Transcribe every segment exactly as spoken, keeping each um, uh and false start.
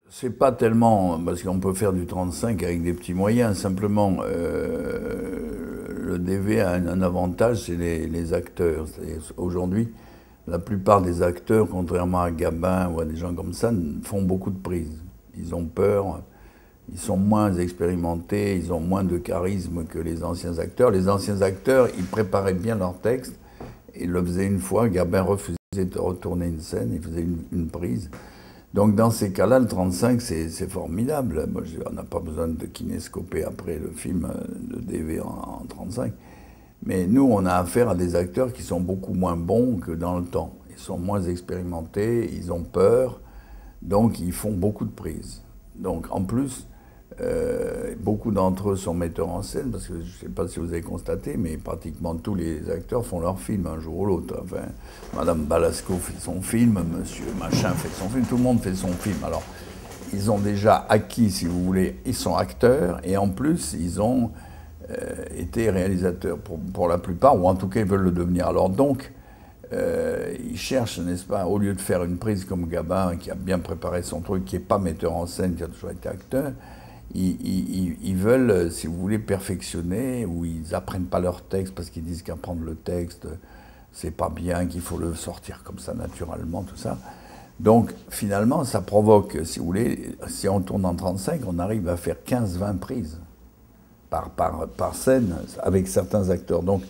C'est pas tellement, parce qu'on peut faire du trente-cinq avec des petits moyens, simplement euh, le D V a un, un avantage, c'est les, les acteurs. Aujourd'hui, la plupart des acteurs, contrairement à Gabin ou à des gens comme ça, font beaucoup de prises. Ils ont peur, ils sont moins expérimentés, ils ont moins de charisme que les anciens acteurs. Les anciens acteurs, ils préparaient bien leur texte, ils le faisaient une fois, Gabin refusait de retourner une scène, il faisait une, une prise. Donc dans ces cas-là, le trente-cinq, c'est formidable. Moi, je, on n'a pas besoin de kinéscoper après le film de D V en, en trente-cinq. Mais nous, on a affaire à des acteurs qui sont beaucoup moins bons que dans le temps. Ils sont moins expérimentés, ils ont peur, donc ils font beaucoup de prises. Donc en plus, euh, beaucoup d'entre eux sont metteurs en scène, parce que je ne sais pas si vous avez constaté, mais pratiquement tous les acteurs font leur film un jour ou l'autre. Enfin, Madame Balasco fait son film, Monsieur Machin fait son film, tout le monde fait son film. Alors, ils ont déjà acquis, si vous voulez, ils sont acteurs, et en plus, ils ont euh, été réalisateurs pour, pour la plupart, ou en tout cas, ils veulent le devenir. Alors donc, euh, ils cherchent, n'est-ce pas, au lieu de faire une prise comme Gabin, qui a bien préparé son truc, qui n'est pas metteur en scène, qui a toujours été acteur, Ils, ils, ils, veulent, si vous voulez, perfectionner, ou ils apprennent pas leur texte parce qu'ils disent qu'apprendre le texte, c'est pas bien, qu'il faut le sortir comme ça naturellement, tout ça. Donc finalement, ça provoque, si vous voulez, si on tourne en trente-cinq, on arrive à faire quinze vingt prises par, par, par scène avec certains acteurs. Donc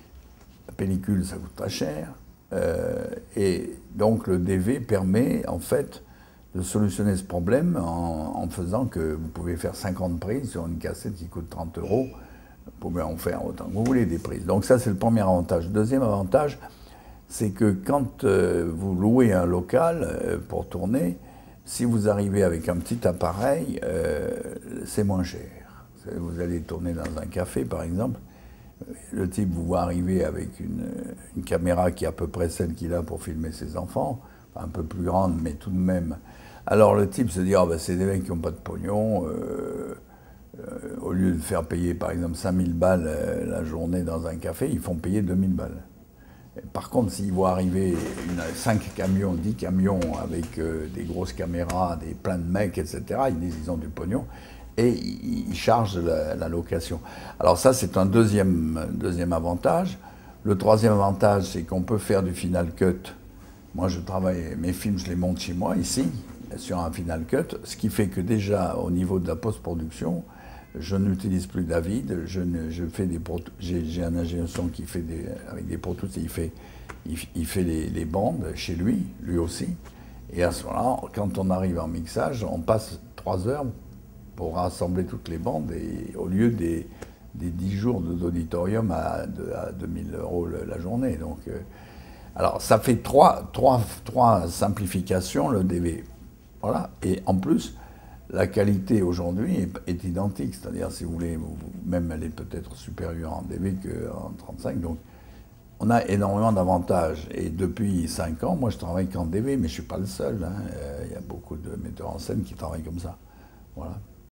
la pellicule, ça coûte très cher. Euh, et donc le D V permet, en fait, de solutionner ce problème en, en faisant que vous pouvez faire cinquante prises sur une cassette qui coûte trente euros. Vous pouvez en faire autant que vous voulez des prises. Donc ça, c'est le premier avantage. Le deuxième avantage, c'est que quand euh, vous louez un local euh, pour tourner, si vous arrivez avec un petit appareil, euh, c'est moins cher. Vous allez tourner dans un café, par exemple, le type vous voit arriver avec une, une caméra qui est à peu près celle qu'il a pour filmer ses enfants, un peu plus grande, mais tout de même. Alors le type se dit, oh, ben, c'est des mecs qui n'ont pas de pognon, euh, euh, au lieu de faire payer par exemple cinq mille balles euh, la journée dans un café, ils font payer deux mille balles. Et par contre, s'ils voient arriver cinq camions, dix camions avec euh, des grosses caméras, des, plein de mecs, et cetera, ils disent qu'ils ont du pognon, et ils chargent la, la location. Alors ça, c'est un deuxième, deuxième avantage. Le troisième avantage, c'est qu'on peut faire du Final Cut. Moi, je travaille, mes films, je les monte chez moi, ici, sur un Final Cut, ce qui fait que déjà, au niveau de la post-production, je n'utilise plus David, je, ne, je fais des j'ai un ingénieur son qui fait des, avec des Pro Tools, il fait, il, il fait les, les bandes chez lui, lui aussi. Et à ce moment-là, quand on arrive en mixage, on passe trois heures pour rassembler toutes les bandes, et au lieu des, des dix jours d'auditorium à, à deux mille euros la journée. Donc, euh, alors, ça fait trois, trois, trois simplifications, le D V. Voilà. Et en plus, la qualité aujourd'hui est, est identique. C'est-à-dire, si vous voulez, vous, même elle est peut-être supérieure en D V qu'en trente-cinq. Donc, on a énormément d'avantages. Et depuis cinq ans, moi, je travaille qu'en D V, mais je ne suis pas le seul. Il hein. euh, y a beaucoup de metteurs en scène qui travaillent comme ça. Voilà.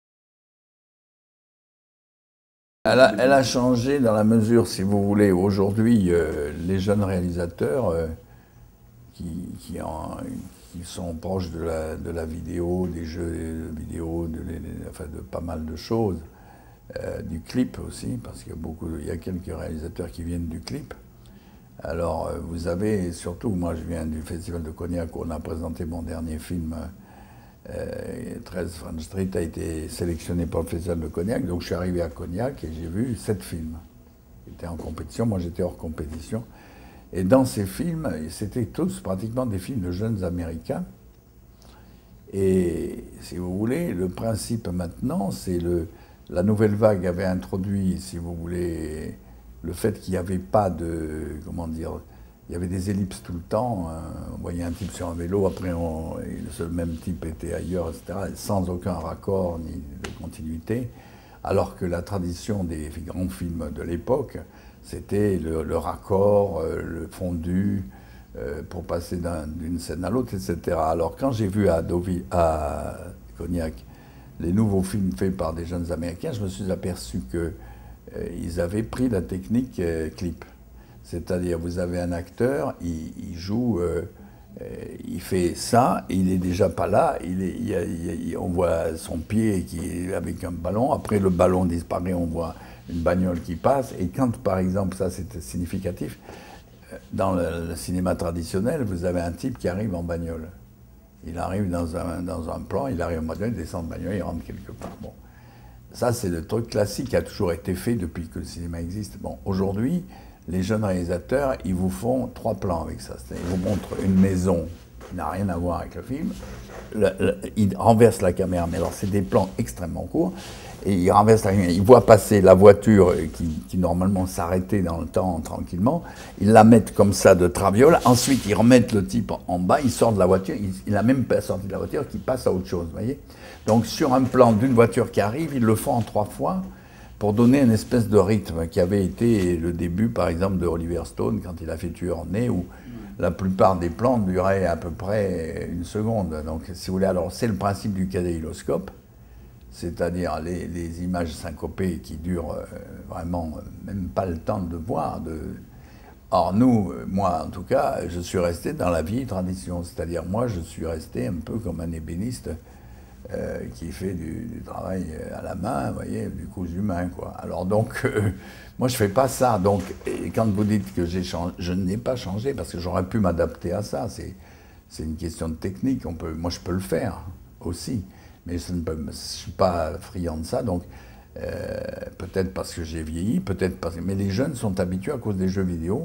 Elle a, elle a changé dans la mesure, si vous voulez, aujourd'hui, euh, les jeunes réalisateurs euh, qui, qui, en, qui sont proches de la, de la vidéo, des jeux vidéo, de, de, enfin, de pas mal de choses, euh, du clip aussi, parce qu'il y a beaucoup, il y a quelques réalisateurs qui viennent du clip. Alors, euh, vous avez, surtout, moi je viens du Festival de Cognac où on a présenté mon dernier film, Euh, treize Front Street a été sélectionné pour le Festival de Cognac, donc je suis arrivé à Cognac et j'ai vu sept films qui étaient en compétition. Moi j'étais hors compétition. Et dans ces films, c'était tous pratiquement des films de jeunes Américains. Et si vous voulez, le principe maintenant, c'est le. La nouvelle vague avait introduit, si vous voulez, le fait qu'il n'y avait pas de. Comment dire. Il y avait des ellipses tout le temps. On voyait un type sur un vélo, après on, ce même type était ailleurs, et cetera, sans aucun raccord ni de continuité. Alors que la tradition des grands films de l'époque, c'était le, le raccord, le fondu, euh, pour passer d'une scène à l'autre, et cetera. Alors quand j'ai vu à, Deauville, à Cognac les nouveaux films faits par des jeunes Américains, je me suis aperçu qu'ils euh, avaient pris la technique euh, clip. C'est-à-dire, vous avez un acteur, il, il joue, euh, Euh, il fait ça, il est déjà pas là, il est, il y a, il y a, on voit son pied qui est avec un ballon, après le ballon disparaît, on voit une bagnole qui passe, et quand par exemple, ça c'est significatif, dans le, le cinéma traditionnel, vous avez un type qui arrive en bagnole. Il arrive dans un, dans un plan, il arrive en bagnole, il descend en bagnole, il rentre quelque part. Bon. Ça, c'est le truc classique qui a toujours été fait depuis que le cinéma existe. Bon, aujourd'hui, les jeunes réalisateurs, ils vous font trois plans avec ça. Ils vous montrent une maison qui n'a rien à voir avec le film. Le, le, ils renversent la caméra, mais alors c'est des plans extrêmement courts. Et ils renversent la caméra, ils voient passer la voiture qui, qui normalement s'arrêtait dans le temps tranquillement. Ils la mettent comme ça de traviole. Ensuite, ils remettent le type en bas, il sort de la voiture. Il n'a même pas sorti de la voiture, qui passe à autre chose, vous voyez. Donc sur un plan d'une voiture qui arrive, ils le font en trois fois pour donner une espèce de rythme qui avait été le début, par exemple, de Oliver Stone quand il a fait Tueur né, où la plupart des plans duraient à peu près une seconde. Donc, si vous voulez, alors c'est le principe du kaléidoscope, c'est-à-dire les, les images syncopées qui durent euh, vraiment euh, même pas le temps de voir. De... Or, nous, moi en tout cas, je suis resté dans la vieille tradition, c'est-à-dire moi, je suis resté un peu comme un ébéniste. Euh, qui fait du, du travail à la main, vous voyez, du cousu humain, quoi. Alors donc, euh, moi je fais pas ça. Donc, et quand vous dites que j'ai changé, je n'ai pas changé parce que j'aurais pu m'adapter à ça. C'est, c'est une question de technique. On peut, moi je peux le faire aussi, mais je ne peux, je suis pas friand de ça. Donc, euh, peut-être parce que j'ai vieilli, peut-être parce que, mais les jeunes sont habitués à cause des jeux vidéo.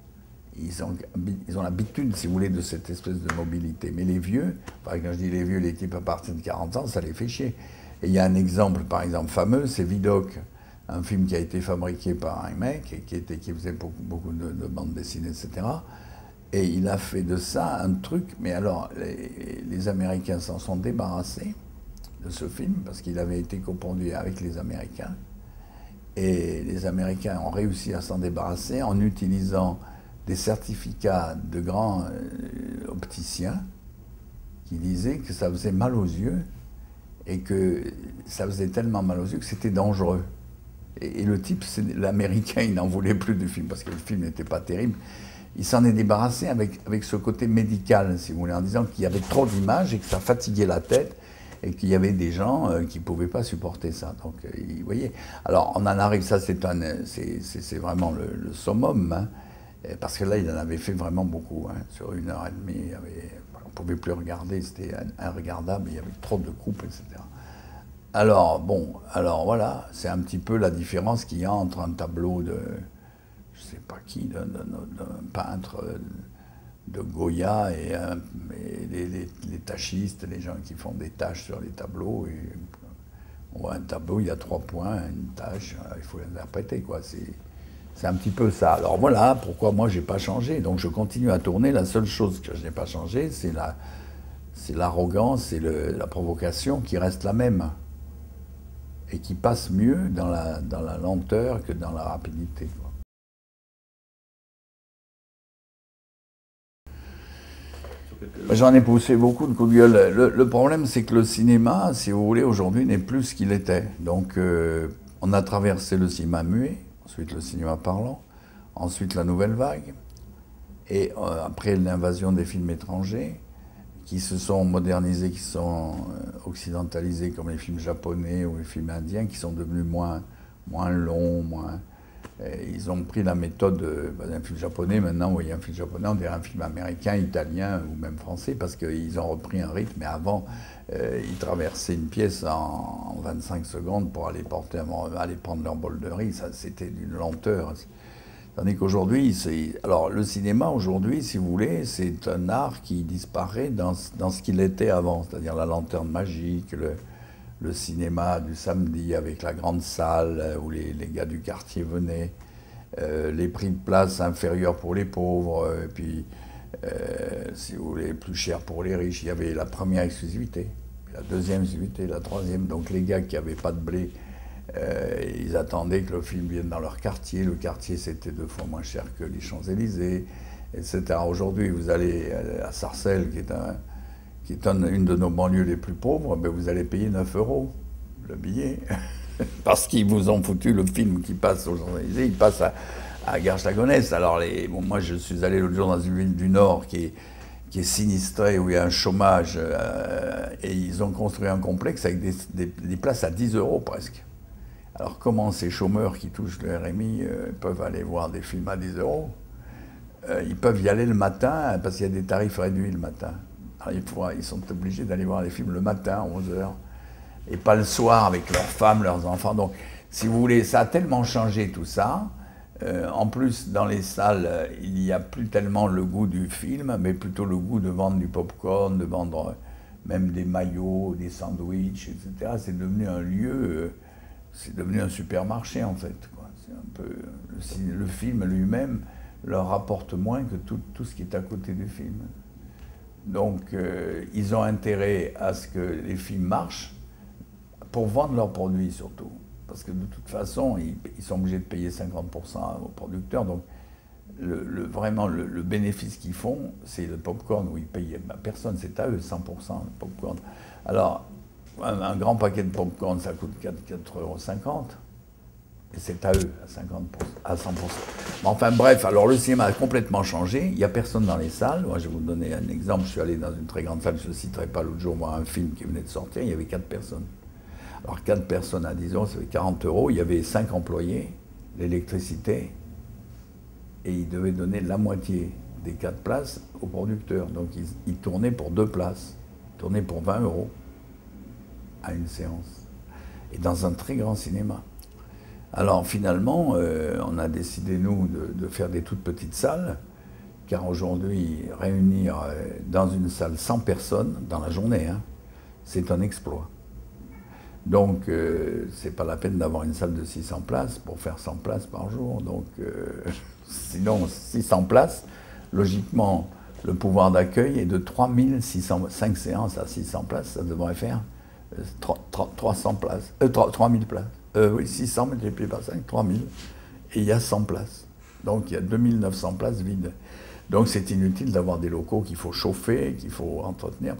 Ils ont, ils ont l'habitude, si vous voulez, de cette espèce de mobilité. Mais les vieux, enfin, quand je dis les vieux, les types à partir de quarante ans, ça les fait chier. Et il y a un exemple, par exemple, fameux, c'est Vidocq, un film qui a été fabriqué par un mec et qui, était, qui faisait beaucoup, beaucoup de, de bandes dessinées, et cetera. Et il a fait de ça un truc, mais alors, les, les Américains s'en sont débarrassés de ce film, parce qu'il avait été coproduit avec les Américains. Et les Américains ont réussi à s'en débarrasser en utilisant des certificats de grands euh, opticiens qui disaient que ça faisait mal aux yeux et que ça faisait tellement mal aux yeux que c'était dangereux. Et, et le type, l'Américain, il n'en voulait plus du film parce que le film n'était pas terrible. Il s'en est débarrassé avec, avec ce côté médical, si vous voulez, en disant qu'il y avait trop d'images et que ça fatiguait la tête et qu'il y avait des gens euh, qui ne pouvaient pas supporter ça. Donc, euh, vous voyez. Alors, on en arrive, ça c'est vraiment le, le summum, hein. Parce que là, il en avait fait vraiment beaucoup. Hein. Sur une heure et demie, il y avait, on ne pouvait plus regarder, c'était irregardable, il y avait trop de coupes, et cetera. Alors, bon, alors voilà, c'est un petit peu la différence qu'il y a entre un tableau de, je ne sais pas qui, d'un peintre de Goya et, un, et les, les, les tachistes, les gens qui font des taches sur les tableaux. Et on voit un tableau, il y a trois points, une tache, il faut l'interpréter, quoi. C'est un petit peu ça. Alors voilà pourquoi moi j'ai pas changé. Donc je continue à tourner. La seule chose que je n'ai pas changé, c'est la, c'est l'arrogance et la provocation qui reste la même et qui passe mieux dans la, dans la lenteur que dans la rapidité, quoi. J'en ai poussé beaucoup de coups de gueule. Le, le problème, c'est que le cinéma, si vous voulez, aujourd'hui n'est plus ce qu'il était. Donc euh, on a traversé le cinéma muet. Ensuite le cinéma parlant, ensuite la nouvelle vague, et euh, après l'invasion des films étrangers, qui se sont modernisés, qui sont euh, occidentalisés, comme les films japonais ou les films indiens, qui sont devenus moins, moins longs, moins... Et ils ont pris la méthode euh, d'un film japonais. Maintenant, vous voyez un film japonais, on dirait un film américain, italien ou même français, parce qu'ils ont repris un rythme. Mais avant, euh, ils traversaient une pièce en, en vingt-cinq secondes pour aller, porter, aller prendre leur bol de riz. Ça, c'était d'une lenteur. Tandis qu'aujourd'hui, alors le cinéma aujourd'hui, si vous voulez, c'est un art qui disparaît dans, dans ce qu'il était avant, c'est-à-dire la lanterne magique, le, le cinéma du samedi avec la grande salle où les, les gars du quartier venaient, euh, les prix de place inférieurs pour les pauvres, et puis, euh, si vous voulez, plus cher pour les riches. Il y avait la première exclusivité, la deuxième exclusivité, la troisième. Donc les gars qui n'avaient pas de blé, euh, ils attendaient que le film vienne dans leur quartier. Le quartier, c'était deux fois moins cher que les Champs-Élysées, et cetera. Aujourd'hui, vous allez à Sarcelles, qui est un... qui est une de nos banlieues les plus pauvres, ben vous allez payer neuf euros le billet. Parce qu'ils vous ont foutu le film qui passe aux Champs-Élysées, il passe à, à Garches-la-Gonesse. Alors, les, bon, moi, je suis allé l'autre jour dans une ville du Nord qui est, qui est sinistré, où il y a un chômage, euh, et ils ont construit un complexe avec des, des, des places à dix euros presque. Alors comment ces chômeurs qui touchent le R M I euh, peuvent aller voir des films à dix euros? euh, Ils peuvent y aller le matin, parce qu'il y a des tarifs réduits le matin. Alors il faut, ils sont obligés d'aller voir les films le matin à onze heures, et pas le soir avec leurs femmes, leurs enfants. Donc, si vous voulez, ça a tellement changé tout ça. Euh, en plus, dans les salles, il n'y a plus tellement le goût du film, mais plutôt le goût de vendre du popcorn, de vendre même des maillots, des sandwichs, et cetera. C'est devenu un lieu, c'est devenu un supermarché en fait, quoi. C'est un peu, le, le film lui-même leur rapporte moins que tout, tout ce qui est à côté du film. Donc, euh, ils ont intérêt à ce que les films marchent pour vendre leurs produits surtout. Parce que de toute façon, ils, ils sont obligés de payer cinquante pour cent aux producteurs. Donc, le, le, vraiment, le, le bénéfice qu'ils font, c'est le popcorn où ils payent bah, personne, c'est à eux, cent pour cent le popcorn. Alors, un, un grand paquet de popcorn, ça coûte quatre euros cinquante. Et c'est à eux, à, cinquante pour cent, à cent pour cent. Mais enfin, bref, alors le cinéma a complètement changé. Il n'y a personne dans les salles. Moi, je vais vous donner un exemple. Je suis allé dans une très grande salle, je ne citerai pas l'autre jour, voir un film qui venait de sortir. Il y avait quatre personnes. Alors, quatre personnes à dix euros, ça fait quarante euros. Il y avait cinq employés, l'électricité, et ils devaient donner la moitié des quatre places aux producteurs. Donc, ils, ils tournaient pour deux places. Ils tournaient pour vingt euros à une séance. Et dans un très grand cinéma. Alors, finalement, euh, on a décidé, nous, de, de faire des toutes petites salles, car aujourd'hui, réunir euh, dans une salle cent personnes, dans la journée, hein, c'est un exploit. Donc, euh, c'est pas la peine d'avoir une salle de six cents places pour faire cent places par jour. Donc, euh, sinon, six cents places, logiquement, le pouvoir d'accueil est de trois mille six cents, cinq séances à six cents places, ça devrait faire euh, trois cents places, euh, trois mille places. Euh, oui, six cents multiplié par cinq, trois mille. Et il y a cent places. Donc, il y a deux mille neuf cents places vides. Donc, c'est inutile d'avoir des locaux qu'il faut chauffer, qu'il faut entretenir.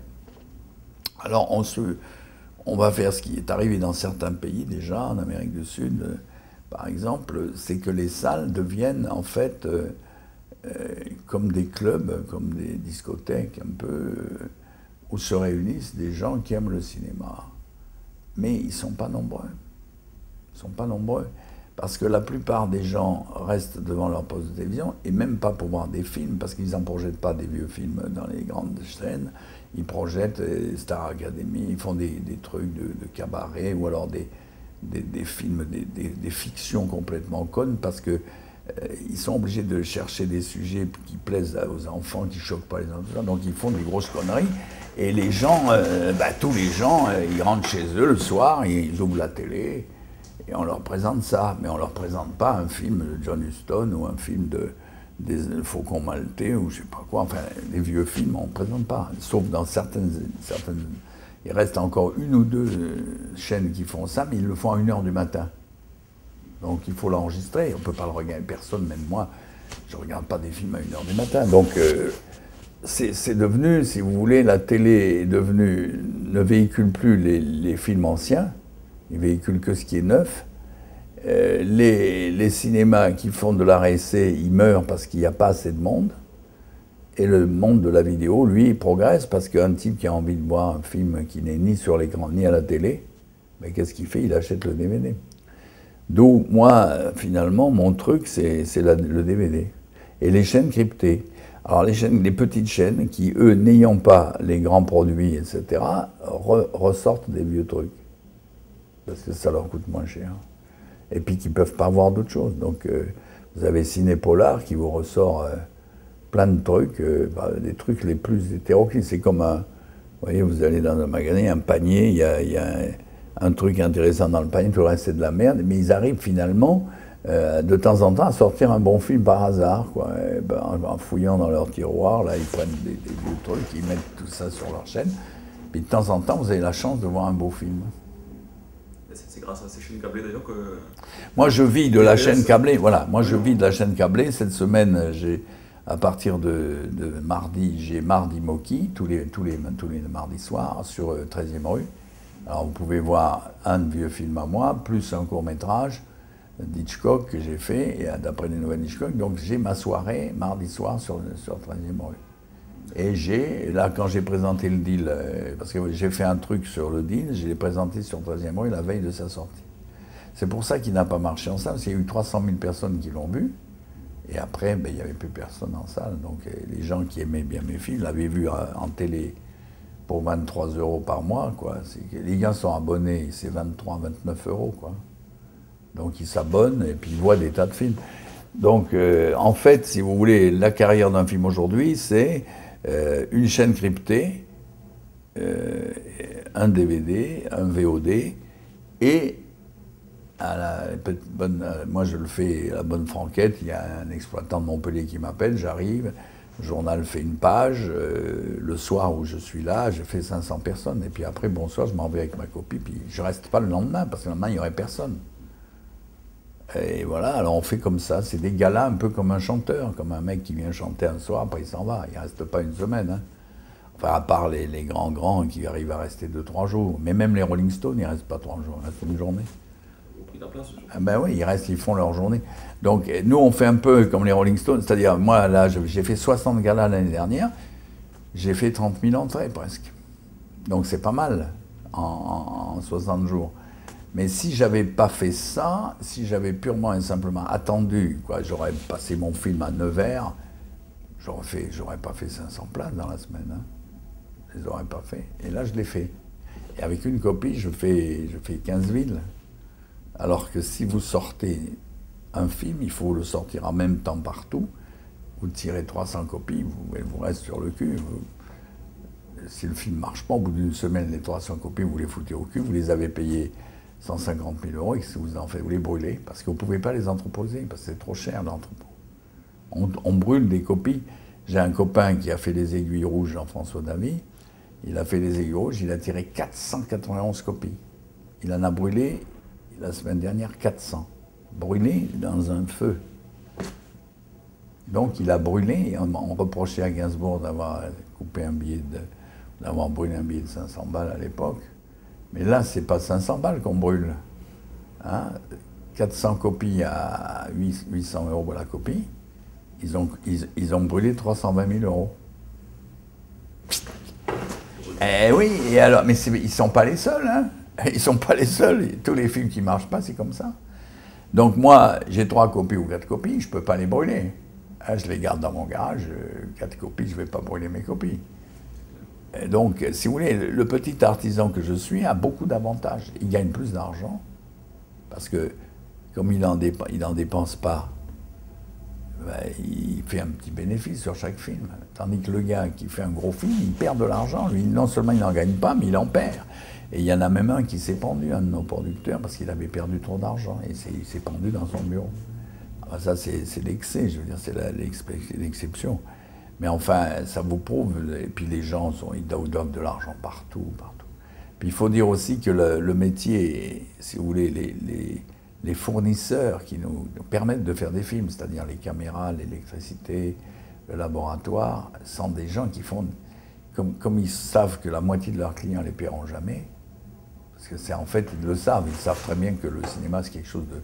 Alors, on se... On va faire ce qui est arrivé dans certains pays déjà, en Amérique du Sud, euh, par exemple, c'est que les salles deviennent en fait euh, euh, comme des clubs, comme des discothèques un peu, euh, où se réunissent des gens qui aiment le cinéma. Mais ils ne sont pas nombreux. Ils ne sont pas nombreux. Parce que la plupart des gens restent devant leur poste de télévision, et même pas pour voir des films, parce qu'ils n'en projettent pas des vieux films dans les grandes chaînes. Ils projettent euh, Star Academy, ils font des, des trucs de, de cabaret, ou alors des, des, des films, des, des, des fictions complètement connes, parce qu'ils euh, sont obligés de chercher des sujets qui plaisent aux enfants, qui ne choquent pas les enfants, donc ils font des grosses conneries. Et les gens, euh, bah, tous les gens, euh, ils rentrent chez eux le soir, ils ouvrent la télé, et on leur présente ça, mais on ne leur présente pas un film de John Huston ou un film de des Faucons Maltais ou je ne sais pas quoi, enfin les vieux films on ne présente pas, sauf dans certaines, certaines... Il reste encore une ou deux chaînes qui font ça, mais ils le font à une heure du matin. Donc il faut l'enregistrer, on ne peut pas le regarder, personne, même moi, je ne regarde pas des films à une heure du matin. Donc euh, c'est devenu, si vous voulez, la télé est devenue, ne véhicule plus les, les films anciens, il véhicule que ce qui est neuf. Euh, les, les cinémas qui font de l'art essai, ils meurent parce qu'il n'y a pas assez de monde. Et le monde de la vidéo, lui, il progresse parce qu'un type qui a envie de voir un film qui n'est ni sur l'écran ni à la télé, mais qu'est-ce qu'il fait? Il achète le D V D. D'où, moi, finalement, mon truc, c'est le D V D. Et les chaînes cryptées. Alors, les, chaînes, les petites chaînes qui, eux, n'ayant pas les grands produits, et cetera, re, ressortent des vieux trucs. Parce que ça leur coûte moins cher. Et puis qui ne peuvent pas voir d'autres choses. Donc euh, vous avez Ciné Polar qui vous ressort euh, plein de trucs, euh, bah, des trucs les plus hétéroclites. C'est comme un, vous voyez, vous allez dans un magasin, un panier, il y a, y a un, un truc intéressant dans le panier, tout le reste c'est de la merde, mais ils arrivent finalement euh, de temps en temps à sortir un bon film par hasard, quoi. Et ben, en fouillant dans leur tiroir, là ils prennent des, des vieux trucs, ils mettent tout ça sur leur chaîne, puis de temps en temps vous avez la chance de voir un beau film. C'est grâce à ces chaînes câblées d'ailleurs que... Moi je vis de la chaîne câblée, voilà, moi je vis de la chaîne câblée. Cette semaine, j'ai, à partir de, de mardi, j'ai Mardi Moki, tous les, tous, les, tous les mardis soirs, sur treizième rue. Alors vous pouvez voir un vieux film à moi, plus un court-métrage d'Hitchcock que j'ai fait, et d'après les nouvelles d'Hitchcock. Donc j'ai ma soirée, mardi soir, sur, sur treizième rue. Et j'ai, là, quand j'ai présenté le deal, euh, parce que j'ai fait un truc sur le deal, je l'ai présenté sur Troisième Rue la veille de sa sortie. C'est pour ça qu'il n'a pas marché en salle, parce qu'il y a eu trois cent mille personnes qui l'ont vu. Et après, ben, il n'y avait plus personne en salle. Donc les gens qui aimaient bien mes films l'avaient vu en télé pour vingt-trois euros par mois, quoi. Les gars sont abonnés, c'est vingt-trois, vingt-neuf euros, quoi. Donc ils s'abonnent et puis ils voient des tas de films. Donc euh, en fait, si vous voulez, la carrière d'un film aujourd'hui, c'est euh, une chaîne cryptée, euh, un D V D, un V O D et à la bonne, moi je le fais à la bonne franquette, il y a un exploitant de Montpellier qui m'appelle, j'arrive, le journal fait une page, euh, le soir où je suis là, je fais cinq cents personnes, et puis après, bonsoir, je m'en vais avec ma copie, puis je reste pas le lendemain, parce que le lendemain, il n'y aurait personne. Et voilà, alors on fait comme ça, c'est des galas un peu comme un chanteur, comme un mec qui vient chanter un soir, après il s'en va, il reste pas une semaine. Hein. Enfin, à part les, les grands grands qui arrivent à rester deux, trois jours, mais même les Rolling Stones, ils restent pas trois jours, ils restent une journée. La place, ah ben oui, ils restent, ils font leur journée. Donc nous, on fait un peu comme les Rolling Stones, c'est-à-dire, moi, là, j'ai fait soixante galas l'année dernière, j'ai fait trente mille entrées presque. Donc c'est pas mal en, en soixante jours. Mais si j'avais pas fait ça, si j'avais purement et simplement attendu, quoi, j'aurais passé mon film à Nevers, j'aurais fait, j'aurais pas fait cinq cents places dans la semaine. Hein. Je les aurais pas fait. Et là, je l'ai fait. Et avec une copie, je fais, je fais quinze villes. Alors que si vous sortez un film, il faut le sortir en même temps partout. Vous tirez trois cents copies, vous, elle vous reste sur le cul. Vous, si le film ne marche pas, au bout d'une semaine, les trois cents copies, vous les foutez au cul, vous les avez payées cent cinquante mille euros, et que vous en faites, vous les brûlez, parce que vous ne pouvez pas les entreposer, parce que c'est trop cher l'entrepôt. On, on brûle des copies. J'ai un copain qui a fait les aiguilles rouges, Jean-François Davy. Il a fait les aiguilles rouges, il a tiré quatre cent quatre-vingt-onze copies. Il en a brûlé, la semaine dernière, quatre cents. Brûlés dans un feu. Donc il a brûlé, et on, on reprochait à Gainsbourg d'avoir coupé un billet de, d'avoir brûlé un billet de cinq cents balles à l'époque. Mais là, c'est pas cinq cents balles qu'on brûle. Hein, quatre cents copies à huit cents euros la copie. Ils ont, ils, ils ont brûlé trois cent vingt mille euros. Eh oui, et alors, mais ils ne sont pas les seuls, hein. Ils ne sont pas les seuls. Tous les films qui ne marchent pas, c'est comme ça. Donc moi, j'ai trois copies ou quatre copies, je ne peux pas les brûler. Hein, je les garde dans mon garage, quatre copies, je ne vais pas brûler mes copies. Et donc, si vous voulez, le petit artisan que je suis a beaucoup d'avantages. Il gagne plus d'argent, parce que comme il n'en dépense, dépense pas, ben, il fait un petit bénéfice sur chaque film. Tandis que le gars qui fait un gros film, il perd de l'argent. Lui, non seulement il n'en gagne pas, mais il en perd. Et il y en a même un qui s'est pendu, un de nos producteurs, parce qu'il avait perdu trop d'argent. Et il s'est pendu dans son bureau. Alors ça, c'est l'excès, je veux dire, c'est l'exception. Mais enfin, ça vous prouve, et puis les gens, sont, ils doivent de l'argent partout, partout. Puis il faut dire aussi que le, le métier, si vous voulez, les, les, les fournisseurs qui nous, nous permettent de faire des films, c'est-à-dire les caméras, l'électricité, le laboratoire, sont des gens qui font, comme, comme ils savent que la moitié de leurs clients ne les paieront jamais, parce que c'est en fait, ils le savent, ils savent très bien que le cinéma, c'est quelque chose de...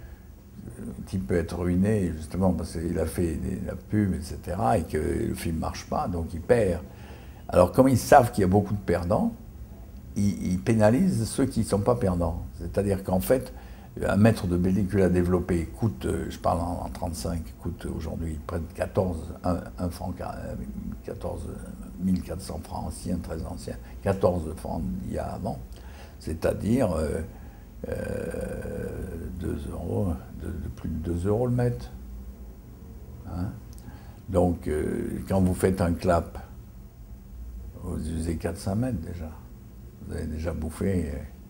qui peut être ruiné, justement, parce qu'il a fait des, la pub, et cetera, et que le film ne marche pas, donc il perd. Alors, comme ils savent qu'il y a beaucoup de perdants, ils, ils pénalisent ceux qui ne sont pas perdants. C'est-à-dire qu'en fait, un mètre de pellicule à développer coûte, je parle en, en trente-cinq, coûte aujourd'hui près de quatorze, un franc, quatorze mille quatre cents francs anciens, très anciens, quatorze francs d'il y a avant. C'est-à-dire... Euh, Euh, deux euros, de, de plus de deux euros le mètre. Hein? Donc, euh, quand vous faites un clap, vous usez quatre cents mètres déjà. Vous avez déjà bouffé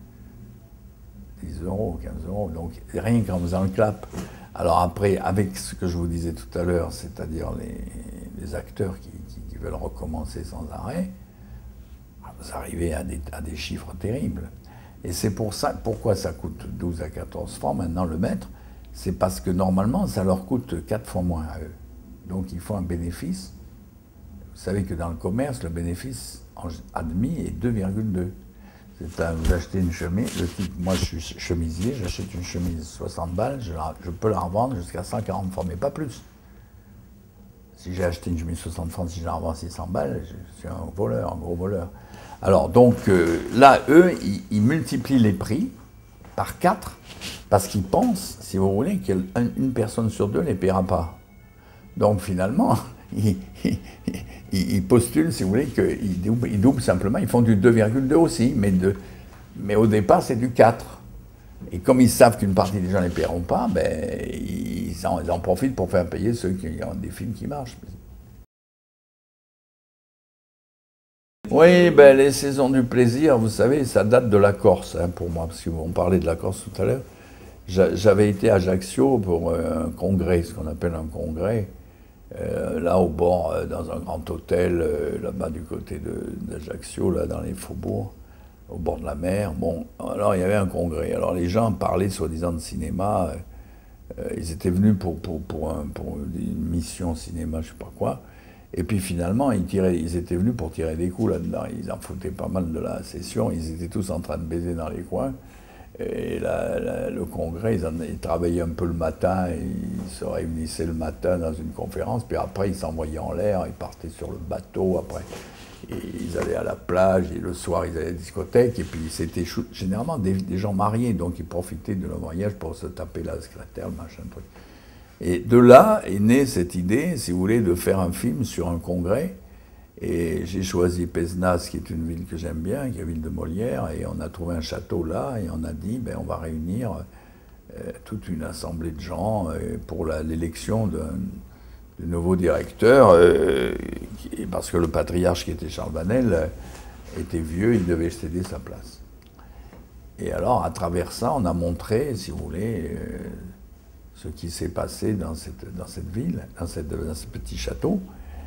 dix euros, quinze euros. Donc, rien qu'en faisant le clap. Alors après, avec ce que je vous disais tout à l'heure, c'est-à-dire les, les acteurs qui, qui, qui veulent recommencer sans arrêt, vous arrivez à des, à des chiffres terribles. Et c'est pour ça, pourquoi ça coûte douze à quatorze francs maintenant le mètre, c'est parce que normalement ça leur coûte quatre fois moins à eux. Donc il faut un bénéfice. Vous savez que dans le commerce, le bénéfice admis est deux virgule deux. C'est à vous achetez une chemise, le type, moi je suis chemisier, j'achète une chemise soixante balles, je, la, je peux la revendre jusqu'à cent quarante francs, mais pas plus. Si j'ai acheté une chemise soixante francs, si je la revends six cents balles, je suis un voleur, un gros voleur. Alors donc euh, là, eux, ils, ils multiplient les prix par quatre parce qu'ils pensent, si vous voulez, qu'une personne sur deux ne les paiera pas. Donc finalement, ils, ils, ils postulent, si vous voulez, qu'ils doublent, ils doublent simplement, ils font du deux virgule deux aussi, mais, de, mais au départ c'est du quatre. Et comme ils savent qu'une partie des gens ne les paieront pas, ben, ils, en, ils en profitent pour faire payer ceux qui ont des films qui marchent. Oui, ben, les saisons du plaisir, vous savez, ça date de la Corse, hein, pour moi, parce qu'on parlait de la Corse tout à l'heure. J'avais été à Ajaccio pour un congrès, ce qu'on appelle un congrès, euh, là au bord, euh, dans un grand hôtel, euh, là-bas du côté d'Ajaccio, là dans les faubourgs, au bord de la mer. Bon, alors il y avait un congrès. Alors les gens parlaient soi-disant de cinéma, euh, ils étaient venus pour, pour, pour, un, pour une mission cinéma, je sais pas quoi. Et puis finalement, ils, tiraient, ils étaient venus pour tirer des coups là-dedans. Ils en foutaient pas mal de la session. Ils étaient tous en train de baiser dans les coins. Et la, la, le congrès, ils, en, ils travaillaient un peu le matin. Ils se réunissaient le matin dans une conférence. Puis après, ils s'envoyaient en l'air. Ils partaient sur le bateau. Après, et ils allaient à la plage. Et le soir, ils allaient à la discothèque. Et puis, c'était généralement des, des gens mariés. Donc, ils profitaient de leur voyage pour se taper la secrétaire, le machin, truc. Et de là est née cette idée, si vous voulez, de faire un film sur un congrès. Et j'ai choisi Pézenas, qui est une ville que j'aime bien, qui est la ville de Molière, et on a trouvé un château là, et on a dit, ben, on va réunir euh, toute une assemblée de gens euh, pour l'élection d'un nouveau directeur, euh, qui, parce que le patriarche qui était Charles Vanel euh, était vieux, il devait céder sa place. Et alors, à travers ça, on a montré, si vous voulez, euh, ce qui s'est passé dans cette, dans cette ville, dans, cette, dans ce petit château.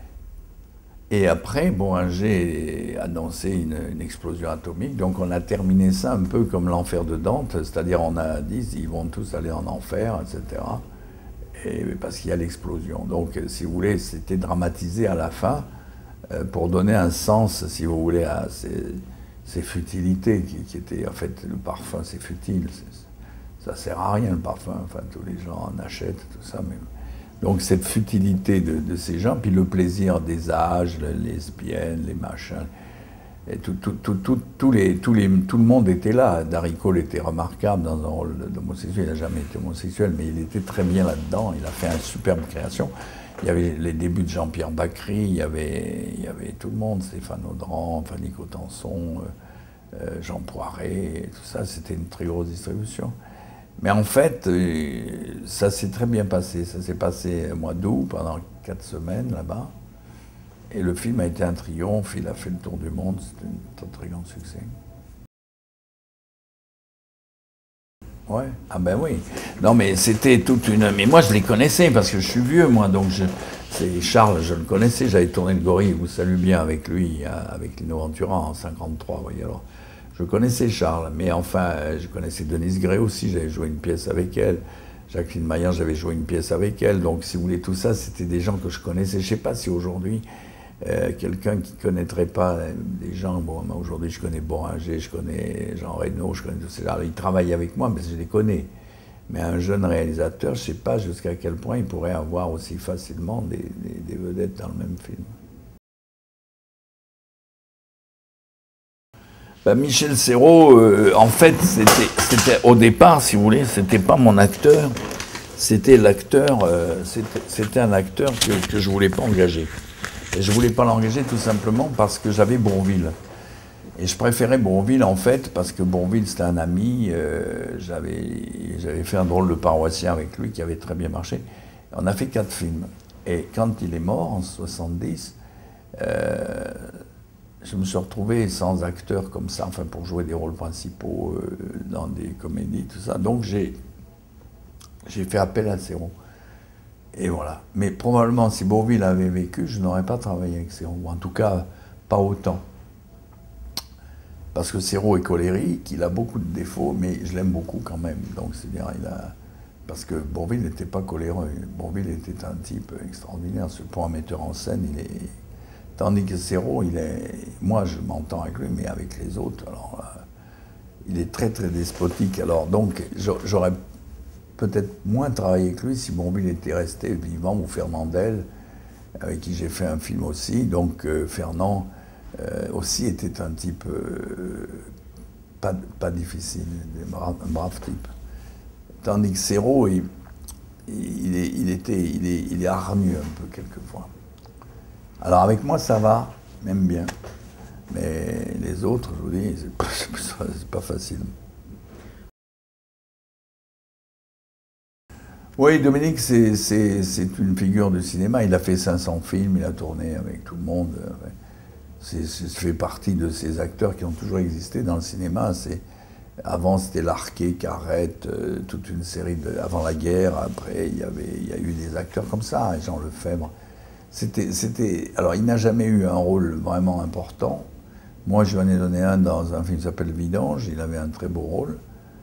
Et après, Bohinger a annoncé une, une explosion atomique, donc on a terminé ça un peu comme l'enfer de Dante, c'est-à-dire on a dit ils vont tous aller en enfer, et cetera. Et, parce qu'il y a l'explosion. Donc, si vous voulez, c'était dramatisé à la fin euh, pour donner un sens, si vous voulez, à ces, ces futilités qui, qui étaient, en fait, le parfum, c'est futile. Ça sert à rien le parfum, enfin tous les gens en achètent, tout ça. Mais... Donc cette futilité de, de ces gens, puis le plaisir des âges, les lesbiennes, les machins, et tout, tout, tout, tout, tous les, tous les, tout le monde était là. Darry Cole était remarquable dans un rôle d'homosexuel, il n'a jamais été homosexuel, mais il était très bien là-dedans, il a fait une superbe création. Il y avait les débuts de Jean-Pierre Bacry, il y, avait, il y avait tout le monde, Stéphane Audran, Fanny Cotenson, euh, Jean Poiret, tout ça, c'était une très grosse distribution. Mais en fait, ça s'est très bien passé. Ça s'est passé au mois d'août, pendant quatre semaines là-bas. Et le film a été un triomphe, il a fait le tour du monde, c'était un très, très grand succès. Ouais, ah ben oui. Non mais c'était toute une... Mais moi je les connaissais parce que je suis vieux, moi, donc je... c'est Charles, je le connaissais, j'avais tourné le Gorille, vous salue bien avec lui, avec Lino Ventura en cinquante-trois, vous voyez alors. Je connaissais Charles, mais enfin, je connaissais Denise Gray aussi, j'avais joué une pièce avec elle. Jacqueline Maillan, j'avais joué une pièce avec elle. Donc, si vous voulez, tout ça, c'était des gens que je connaissais. Je ne sais pas si aujourd'hui, euh, quelqu'un qui ne connaîtrait pas euh, des gens... Bon, aujourd'hui, je connais Bohinger, je connais Jean Reno, je connais tous ces gens. Ils travaillent avec moi, mais je les connais. Mais un jeune réalisateur, je ne sais pas jusqu'à quel point il pourrait avoir aussi facilement des, des, des vedettes dans le même film. Ben Michel Serrault, euh, en fait, c'était au départ, si vous voulez, c'était pas mon acteur, c'était l'acteur, euh, c'était un acteur que, que je voulais pas engager. Et je voulais pas l'engager tout simplement parce que j'avais Bourvil. Et je préférais Bourvil, en fait, parce que Bourvil, c'était un ami, euh, j'avais fait un drôle de paroissien avec lui qui avait très bien marché. On a fait quatre films. Et quand il est mort, en soixante-dix, euh, je me suis retrouvé sans acteur comme ça, enfin pour jouer des rôles principaux euh, dans des comédies, tout ça. Donc j'ai fait appel à Serrault. Et voilà. Mais probablement, si Bourvil avait vécu, je n'aurais pas travaillé avec Serrault. En tout cas, pas autant. Parce que Serrault est colérique, il a beaucoup de défauts, mais je l'aime beaucoup quand même. Donc c'est-à-dire, il a... Parce que Bourvil n'était pas coléreux. Bourvil était un type extraordinaire. Pour un metteur en scène, il est... Tandis que Serrault, il est, moi je m'entends avec lui, mais avec les autres, alors euh, il est très très despotique. Alors donc j'aurais peut-être moins travaillé avec lui si Bourvil était resté vivant ou Fernandel, avec qui j'ai fait un film aussi. Donc euh, Fernand euh, aussi était un type euh, pas, pas difficile, un brave, un brave type. Tandis que Serrault, il, il, est, il, était, il, est, il est hargneux un peu quelquefois. Alors avec moi ça va, même bien. Mais les autres, je vous dis, c'est pas, c'est pas facile. Oui, Dominique, c'est une figure du cinéma. Il a fait cinq cents films, il a tourné avec tout le monde. Ça fait partie de ces acteurs qui ont toujours existé dans le cinéma. Avant, c'était Larquet, Carrette, euh, toute une série de, avant la guerre. Après, il y avait, il y a eu des acteurs comme ça, Jean Lefebvre. C'était, c'était, alors, il n'a jamais eu un rôle vraiment important. Moi, je lui en ai donné un dans un film qui s'appelle Vidange. Il avait un très beau rôle.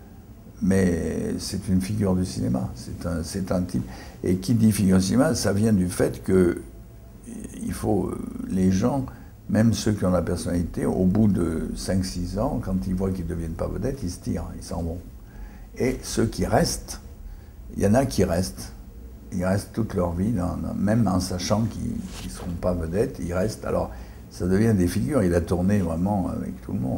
Mais c'est une figure du cinéma. C'est un, c'est un type. Et qui dit figure du cinéma, ça vient du fait que il faut, les gens, même ceux qui ont la personnalité, au bout de cinq six ans, quand ils voient qu'ils ne deviennent pas vedettes, ils se tirent, ils s'en vont. Et ceux qui restent, il y en a qui restent. Ils restent toute leur vie, dans, même en sachant qu'ils ne seront pas vedettes, ils restent. Alors, ça devient des figures. Il a tourné vraiment avec tout le monde.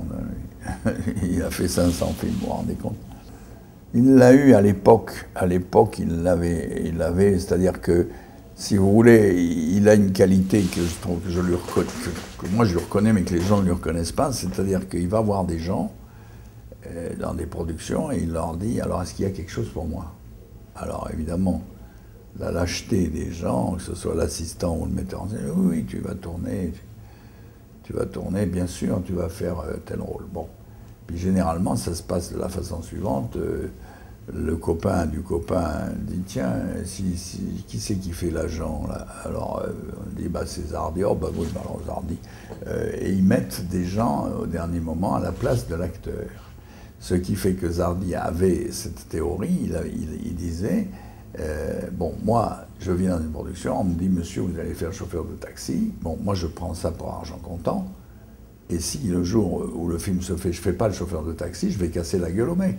Il a fait cinq cents films, vous vous rendez compte? Il l'a eu à l'époque. À l'époque, il l'avait, il l'avait, c'est-à-dire que, si vous voulez, il a une qualité que je trouve que je lui reconnais, que, que moi je lui reconnais, mais que les gens ne lui reconnaissent pas. C'est-à-dire qu'il va voir des gens euh, dans des productions et il leur dit, alors est-ce qu'il y a quelque chose pour moi? Alors évidemment, la lâcheté des gens, que ce soit l'assistant ou le metteur en scène, oui, oui, tu vas tourner, tu, tu vas tourner, bien sûr, tu vas faire euh, tel rôle. Bon. Puis généralement, ça se passe de la façon suivante. Euh, le copain du copain dit, tiens, si, si, qui c'est qui fait l'agent là? Alors, euh, on dit, bah, c'est Zardy. Oh, bah oui, bah, alors Zardy. Euh, et ils mettent des gens, au dernier moment, à la place de l'acteur. Ce qui fait que Zardy avait cette théorie, il, il, il disait, euh, bon, moi, je viens dans une production, on me dit, monsieur, vous allez faire chauffeur de taxi. Bon, moi, je prends ça pour argent comptant. Et si le jour où le film se fait, je ne fais pas le chauffeur de taxi, je vais casser la gueule au mec.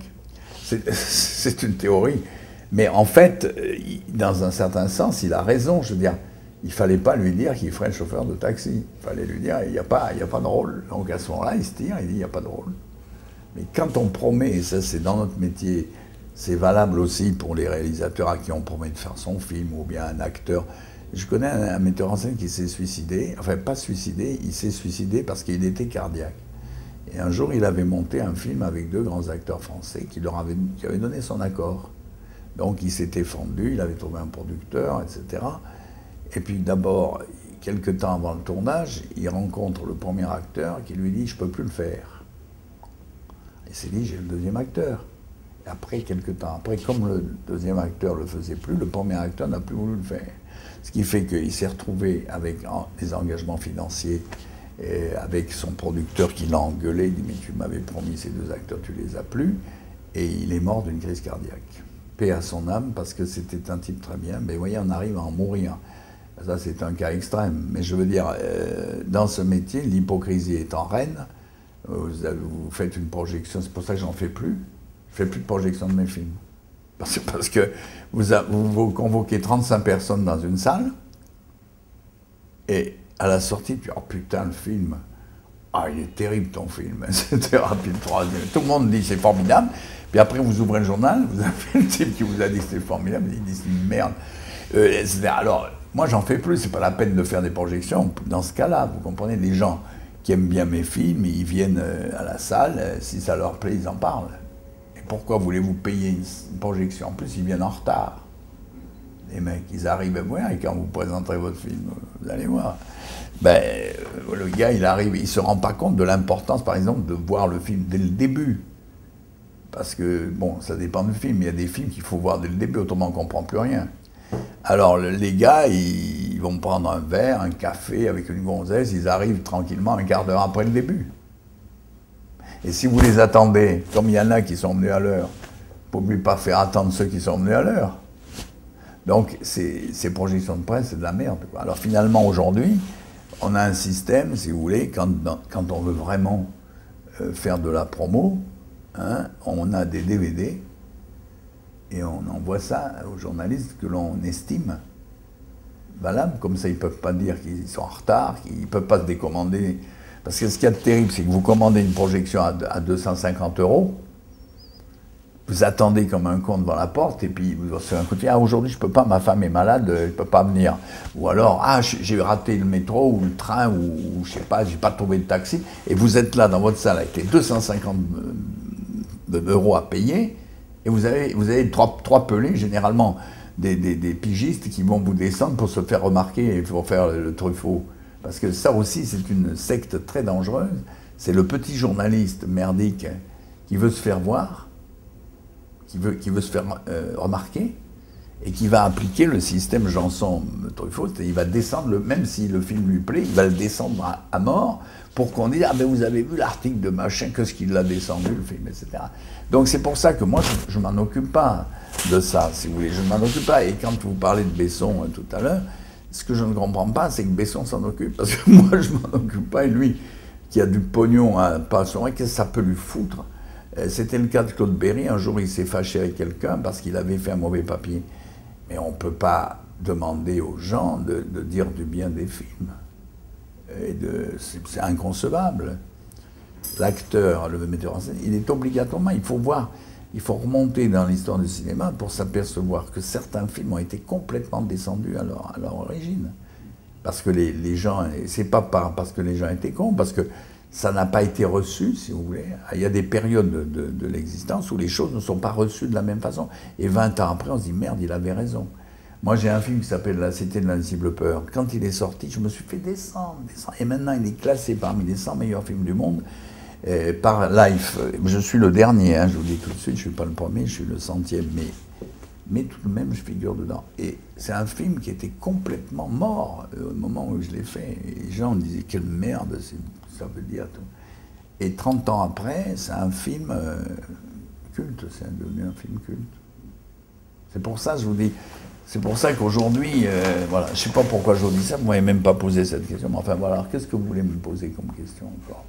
C'est une théorie. Mais en fait, dans un certain sens, il a raison. Je veux dire, il ne fallait pas lui dire qu'il ferait le chauffeur de taxi. Il fallait lui dire, il n'y a pas, il n'y a pas de rôle. Donc à ce moment-là, il se tire, il dit, il n'y a pas de rôle. Mais quand on promet, et ça c'est dans notre métier, c'est valable aussi pour les réalisateurs à qui on promet de faire son film, ou bien un acteur. Je connais un, un metteur en scène qui s'est suicidé, enfin pas suicidé, il s'est suicidé parce qu'il était cardiaque. Et un jour, il avait monté un film avec deux grands acteurs français qui leur avaient, qui avaient donné son accord. Donc il s'était fendu, il avait trouvé un producteur, et cetera. Et puis d'abord, quelques temps avant le tournage, il rencontre le premier acteur qui lui dit « je ne peux plus le faire ». Il s'est dit « j'ai le deuxième acteur ». Et après, quelques temps après, comme le deuxième acteur ne le faisait plus, le premier acteur n'a plus voulu le faire. Ce qui fait qu'il s'est retrouvé avec des engagements financiers, et avec son producteur qui l'a engueulé, il dit « mais tu m'avais promis ces deux acteurs, tu les as plus », et il est mort d'une crise cardiaque. Paix à son âme, parce que c'était un type très bien, mais vous voyez, on arrive à en mourir. Ça, c'est un cas extrême. Mais je veux dire, euh, dans ce métier, l'hypocrisie étant reine, vous, vous faites une projection, c'est pour ça que j'en fais plus, je ne fais plus de projection de mes films. Parce, parce que vous, a, vous, vous convoquez trente-cinq personnes dans une salle, et à la sortie, tu dis « oh putain, le film, ah il est terrible ton film, c'était rapide, troisième. » Tout le monde dit « c'est formidable », puis après vous ouvrez le journal, vous avez le type qui vous a dit que c'était formidable, il dit « c'est une merde euh, ». Alors, moi j'en fais plus, c'est pas la peine de faire des projections. Dans ce cas-là, vous comprenez, les gens qui aiment bien mes films, ils viennent à la salle, si ça leur plaît, ils en parlent. Et pourquoi voulez-vous payer une projection? En plus, ils viennent en retard. Les mecs, ils arrivent à voir, et quand vous présenterez votre film, vous allez voir. Ben, le gars, il arrive, il ne se rend pas compte de l'importance, par exemple, de voir le film dès le début. Parce que, bon, ça dépend du film, il y a des films qu'il faut voir dès le début, autrement on ne comprend plus rien. Alors, les gars, ils vont prendre un verre, un café avec une gonzesse, ils arrivent tranquillement un quart d'heure après le début. Et si vous les attendez, comme il y en a qui sont venus à l'heure, il ne faut plus pas faire attendre ceux qui sont venus à l'heure. Donc, ces, ces projections de presse, c'est de la merde, quoi. Alors finalement, aujourd'hui, on a un système, si vous voulez, quand, quand on veut vraiment euh, faire de la promo, hein, on a des D V D et on envoie ça aux journalistes que l'on estime valable, comme ça ils ne peuvent pas dire qu'ils sont en retard, qu'ils ne peuvent pas se décommander. Parce que ce qu'il y a de terrible, c'est que vous commandez une projection à deux cent cinquante euros, vous attendez comme un con devant la porte, et puis vous recevez un coup de fil, ah aujourd'hui je ne peux pas, ma femme est malade, je ne peux pas venir. Ou alors, ah j'ai raté le métro ou le train, ou, ou je ne sais pas, j'ai pas trouvé de taxi, et vous êtes là dans votre salle avec les deux cent cinquante euros à payer, et vous avez, vous avez trois, trois pelés, généralement des, des, des pigistes qui vont vous descendre pour se faire remarquer et pour faire le, le Truffaut. Parce que ça aussi, c'est une secte très dangereuse. C'est le petit journaliste merdique qui veut se faire voir, qui veut, qui veut se faire euh, remarquer, et qui va appliquer le système Janson-Truffaut. Il va descendre, le, même si le film lui plaît, il va le descendre à, à mort pour qu'on dise « Ah ben vous avez vu l'article de machin, qu'est-ce qu'il l'a descendu, le film, et cetera » Donc c'est pour ça que moi, je ne m'en occupe pas de ça, si vous voulez. Je ne m'en occupe pas. Et quand vous parlez de Besson euh, tout à l'heure, ce que je ne comprends pas, c'est que Besson s'en occupe, parce que moi, je ne m'en occupe pas, et lui, qui a du pognon à pas son qu'est-ce que ça peut lui foutre? C'était le cas de Claude Berry, un jour il s'est fâché avec quelqu'un parce qu'il avait fait un mauvais papier. Mais on ne peut pas demander aux gens de, de dire du bien des films. C'est inconcevable. L'acteur, le metteur en scène, il est obligatoirement, il faut voir, il faut remonter dans l'histoire du cinéma pour s'apercevoir que certains films ont été complètement descendus à leur, à leur origine. Parce que les, les gens, c'est pas par, parce que les gens étaient cons, parce que ça n'a pas été reçu, si vous voulez. Il y a des périodes de, de, de l'existence où les choses ne sont pas reçues de la même façon. Et vingt ans après, on se dit, merde, il avait raison. Moi, j'ai un film qui s'appelle La Cité de l'Indicible Peur. Quand il est sorti, je me suis fait descendre, descendre. Et maintenant, il est classé parmi les cent meilleurs films du monde euh, par Life. Je suis le dernier, hein, je vous dis tout de suite, je ne suis pas le premier, je suis le centième. Mais, mais tout de même, je figure dedans. Et c'est un film qui était complètement mort euh, au moment où je l'ai fait. Et les gens disaient, quelle merde, c'est... ça veut dire tout. Et trente ans après, c'est un film euh, culte, c'est devenu un film culte. C'est pour ça, je vous dis, c'est pour ça qu'aujourd'hui, euh, voilà, je ne sais pas pourquoi je vous dis ça, vous ne m'avez même pas posé cette question, mais enfin voilà, alors qu'est-ce que vous voulez me poser comme question encore?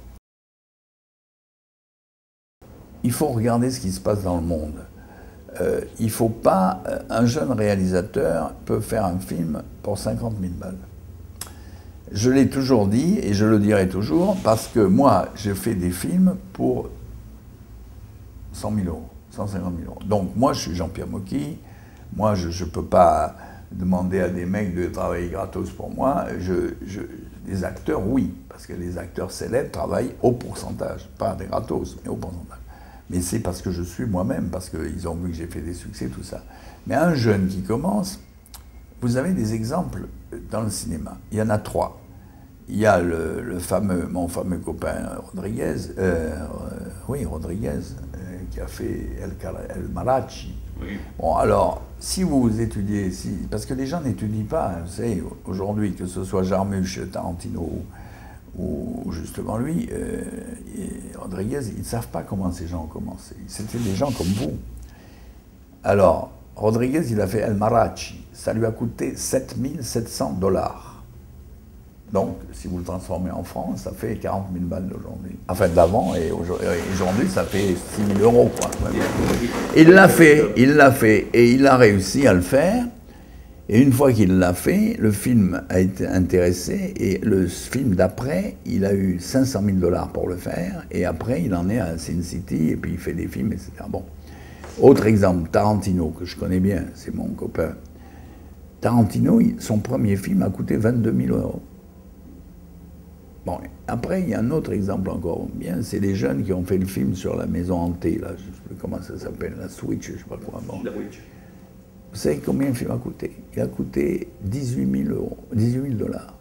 Il faut regarder ce qui se passe dans le monde. Euh, il ne faut pas, un jeune réalisateur peut faire un film pour cinquante mille balles. Je l'ai toujours dit, et je le dirai toujours, parce que moi, j'ai fait des films pour cent mille euros, cent cinquante mille euros. Donc moi, je suis Jean-Pierre Mocky, moi, je ne peux pas demander à des mecs de travailler gratos pour moi. Je, je, des acteurs, oui, parce que les acteurs célèbres travaillent au pourcentage, pas des gratos, mais au pourcentage. Mais c'est parce que je suis moi-même, parce qu'ils ont vu que j'ai fait des succès, tout ça. Mais un jeune qui commence, vous avez des exemples dans le cinéma. Il y en a trois. Il y a le, le fameux, mon fameux copain Rodriguez, euh, euh, oui, Rodriguez, euh, qui a fait El, El Marachi. Oui. Bon, alors, si vous étudiez, si, parce que les gens n'étudient pas, vous savez, aujourd'hui, que ce soit Jarmusch, Tarantino ou, ou justement lui, euh, et Rodriguez, ils ne savent pas comment ces gens ont commencé. C'était des gens comme vous. Alors, Rodriguez, il a fait El Marachi. Ça lui a coûté sept mille sept cents dollars. Donc, si vous le transformez en francs, ça fait quarante mille balles d'aujourd'hui. Enfin, d'avant, et aujourd'hui, ça fait six mille euros, quoi. Il l'a fait, il l'a fait, et il a réussi à le faire. Et une fois qu'il l'a fait, le film a été intéressé, et le film d'après, il a eu cinq cent mille dollars pour le faire, et après, il en est à Sin City, et puis il fait des films, et cetera. Bon. Autre exemple, Tarantino, que je connais bien, c'est mon copain. Tarantino, son premier film a coûté vingt-deux mille euros. Bon, après, il y a un autre exemple encore bien, c'est les jeunes qui ont fait le film sur la maison hantée, là, je ne sais plus comment ça s'appelle, la Switch, je ne sais pas quoi. Bon. La Witch. Vous savez combien le film a coûté? Il a coûté dix-huit mille euros, dix-huit mille dollars.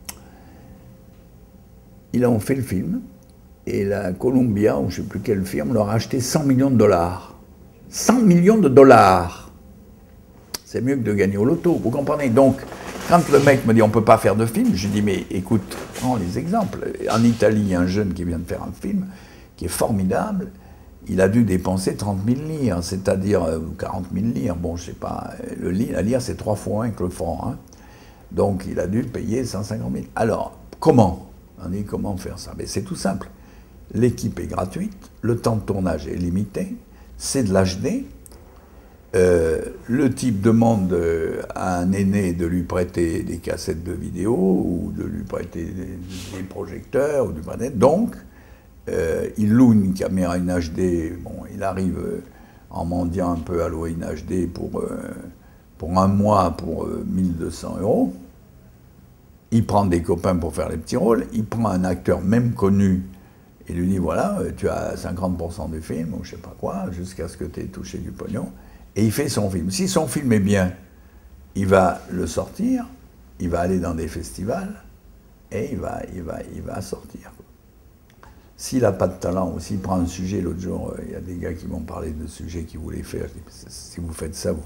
Ils ont fait le film, et la Columbia, ou je ne sais plus quelle firme, leur a acheté cent millions de dollars. cent millions de dollars! C'est mieux que de gagner au loto, vous comprenez? Donc, quand le mec me dit on ne peut pas faire de film, je dis mais écoute, prends les exemples. En Italie, il y a un jeune qui vient de faire un film qui est formidable. Il a dû dépenser trente mille lire, c'est-à-dire euh, quarante mille lire. Bon, je ne sais pas, le lire, la lire c'est trois fois un que le franc. Hein. Donc il a dû payer cent cinquante mille. Alors, comment? On dit comment faire ça? Mais c'est tout simple. L'équipe est gratuite, le temps de tournage est limité, c'est de l'H D. Euh, le type demande à un aîné de lui prêter des cassettes de vidéo ou de lui prêter des, des projecteurs ou du manette. Donc, euh, il loue une caméra in H D. Bon, il arrive en mendiant un peu à louer une H D pour, euh, pour un mois pour euh, mille deux cents euros. Il prend des copains pour faire les petits rôles. Il prend un acteur même connu et lui dit voilà, tu as cinquante pour cent du film ou je sais pas quoi, jusqu'à ce que tu aies touché du pognon. Et il fait son film. Si son film est bien, il va le sortir, il va aller dans des festivals, et il va, il va, il va sortir. S'il n'a pas de talent, ou s'il prend un sujet, l'autre jour, il y a des gars qui m'ont parlé de sujets qu'ils voulaient faire. Je dis, si vous faites ça, vous,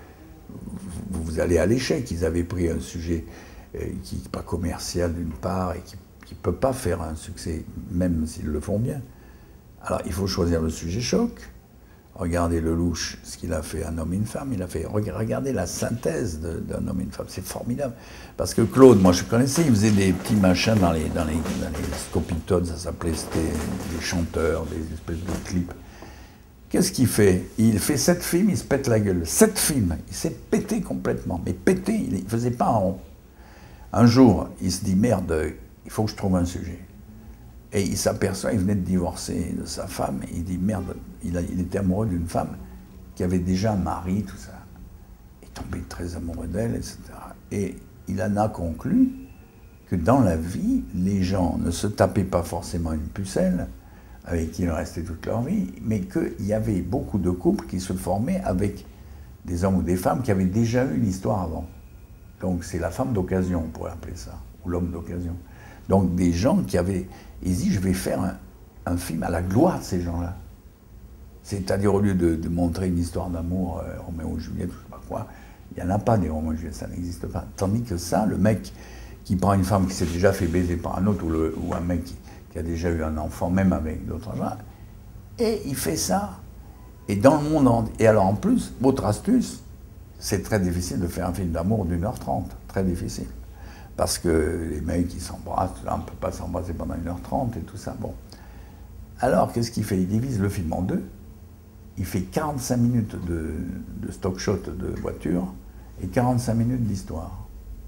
vous, vous allez à l'échec. Ils avaient pris un sujet qui n'est pas commercial d'une part, et qui ne peut pas faire un succès, même s'ils le font bien. Alors, il faut choisir le sujet choc. Regardez Lelouch, ce qu'il a fait Un homme et une femme, il a fait, regardez la synthèse d'Un homme et une femme, c'est formidable. Parce que Claude, moi je connaissais, il faisait des petits machins dans les, dans les, dans les scopitodes, ça s'appelait, c'était des chanteurs, des espèces de clips. Qu'est-ce qu'il fait? Il fait sept films, il se pète la gueule. Sept films, il s'est pété complètement, mais pété, il ne faisait pas en rond. Un jour, il se dit, merde, il faut que je trouve un sujet. Et il s'aperçoit, il venait de divorcer de sa femme, et il dit, merde, il, a, il était amoureux d'une femme qui avait déjà un mari, tout ça. Il est tombé très amoureux d'elle, et cetera. Et il en a conclu que dans la vie, les gens ne se tapaient pas forcément une pucelle, avec qui ils restaient toute leur vie, mais qu'il y avait beaucoup de couples qui se formaient avec des hommes ou des femmes qui avaient déjà eu une histoire avant. Donc c'est la femme d'occasion, on pourrait appeler ça, ou l'homme d'occasion. Donc des gens qui avaient... Il dit, je vais faire un, un film à la gloire de ces gens-là. C'est-à-dire, au lieu de, de montrer une histoire d'amour, euh, Roméo et Juliette, je ne sais pas quoi, il n'y en a pas des Roméo et Juliette, ça n'existe pas. Tandis que ça, le mec qui prend une femme qui s'est déjà fait baiser par un autre, ou, le, ou un mec qui, qui a déjà eu un enfant, même avec d'autres gens, et il fait ça. Et dans le monde entier. Et alors en plus, autre astuce, c'est très difficile de faire un film d'amour d'une heure trente, très difficile. Parce que les mecs, ils s'embrassent, on ne peut pas s'embrasser pendant une heure trente et tout ça. Bon. Alors, qu'est-ce qu'il fait? Il divise le film en deux. Il fait quarante-cinq minutes de, de stock shot de voiture et quarante-cinq minutes d'histoire.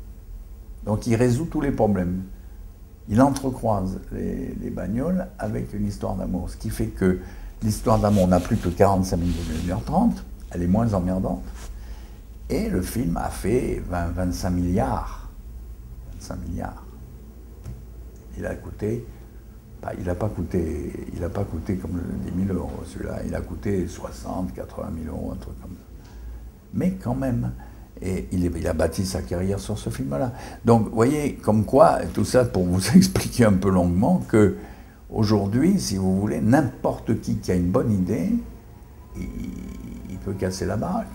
Donc, il résout tous les problèmes. Il entrecroise les, les bagnoles avec une histoire d'amour. Ce qui fait que l'histoire d'amour n'a plus que quarante-cinq minutes de une heure trente. Elle est moins emmerdante. Et le film a fait vingt, vingt-cinq milliards. vingt-cinq milliards. Il a coûté, bah, il n'a pas coûté, il n'a pas coûté comme dix mille euros celui-là, il a coûté soixante, quatre-vingt mille euros, un truc comme ça. Mais quand même, et il, il a bâti sa carrière sur ce film-là. Donc, vous voyez, comme quoi, tout ça pour vous expliquer un peu longuement que aujourd'hui, si vous voulez, n'importe qui qui a une bonne idée, il, il peut casser la baraque.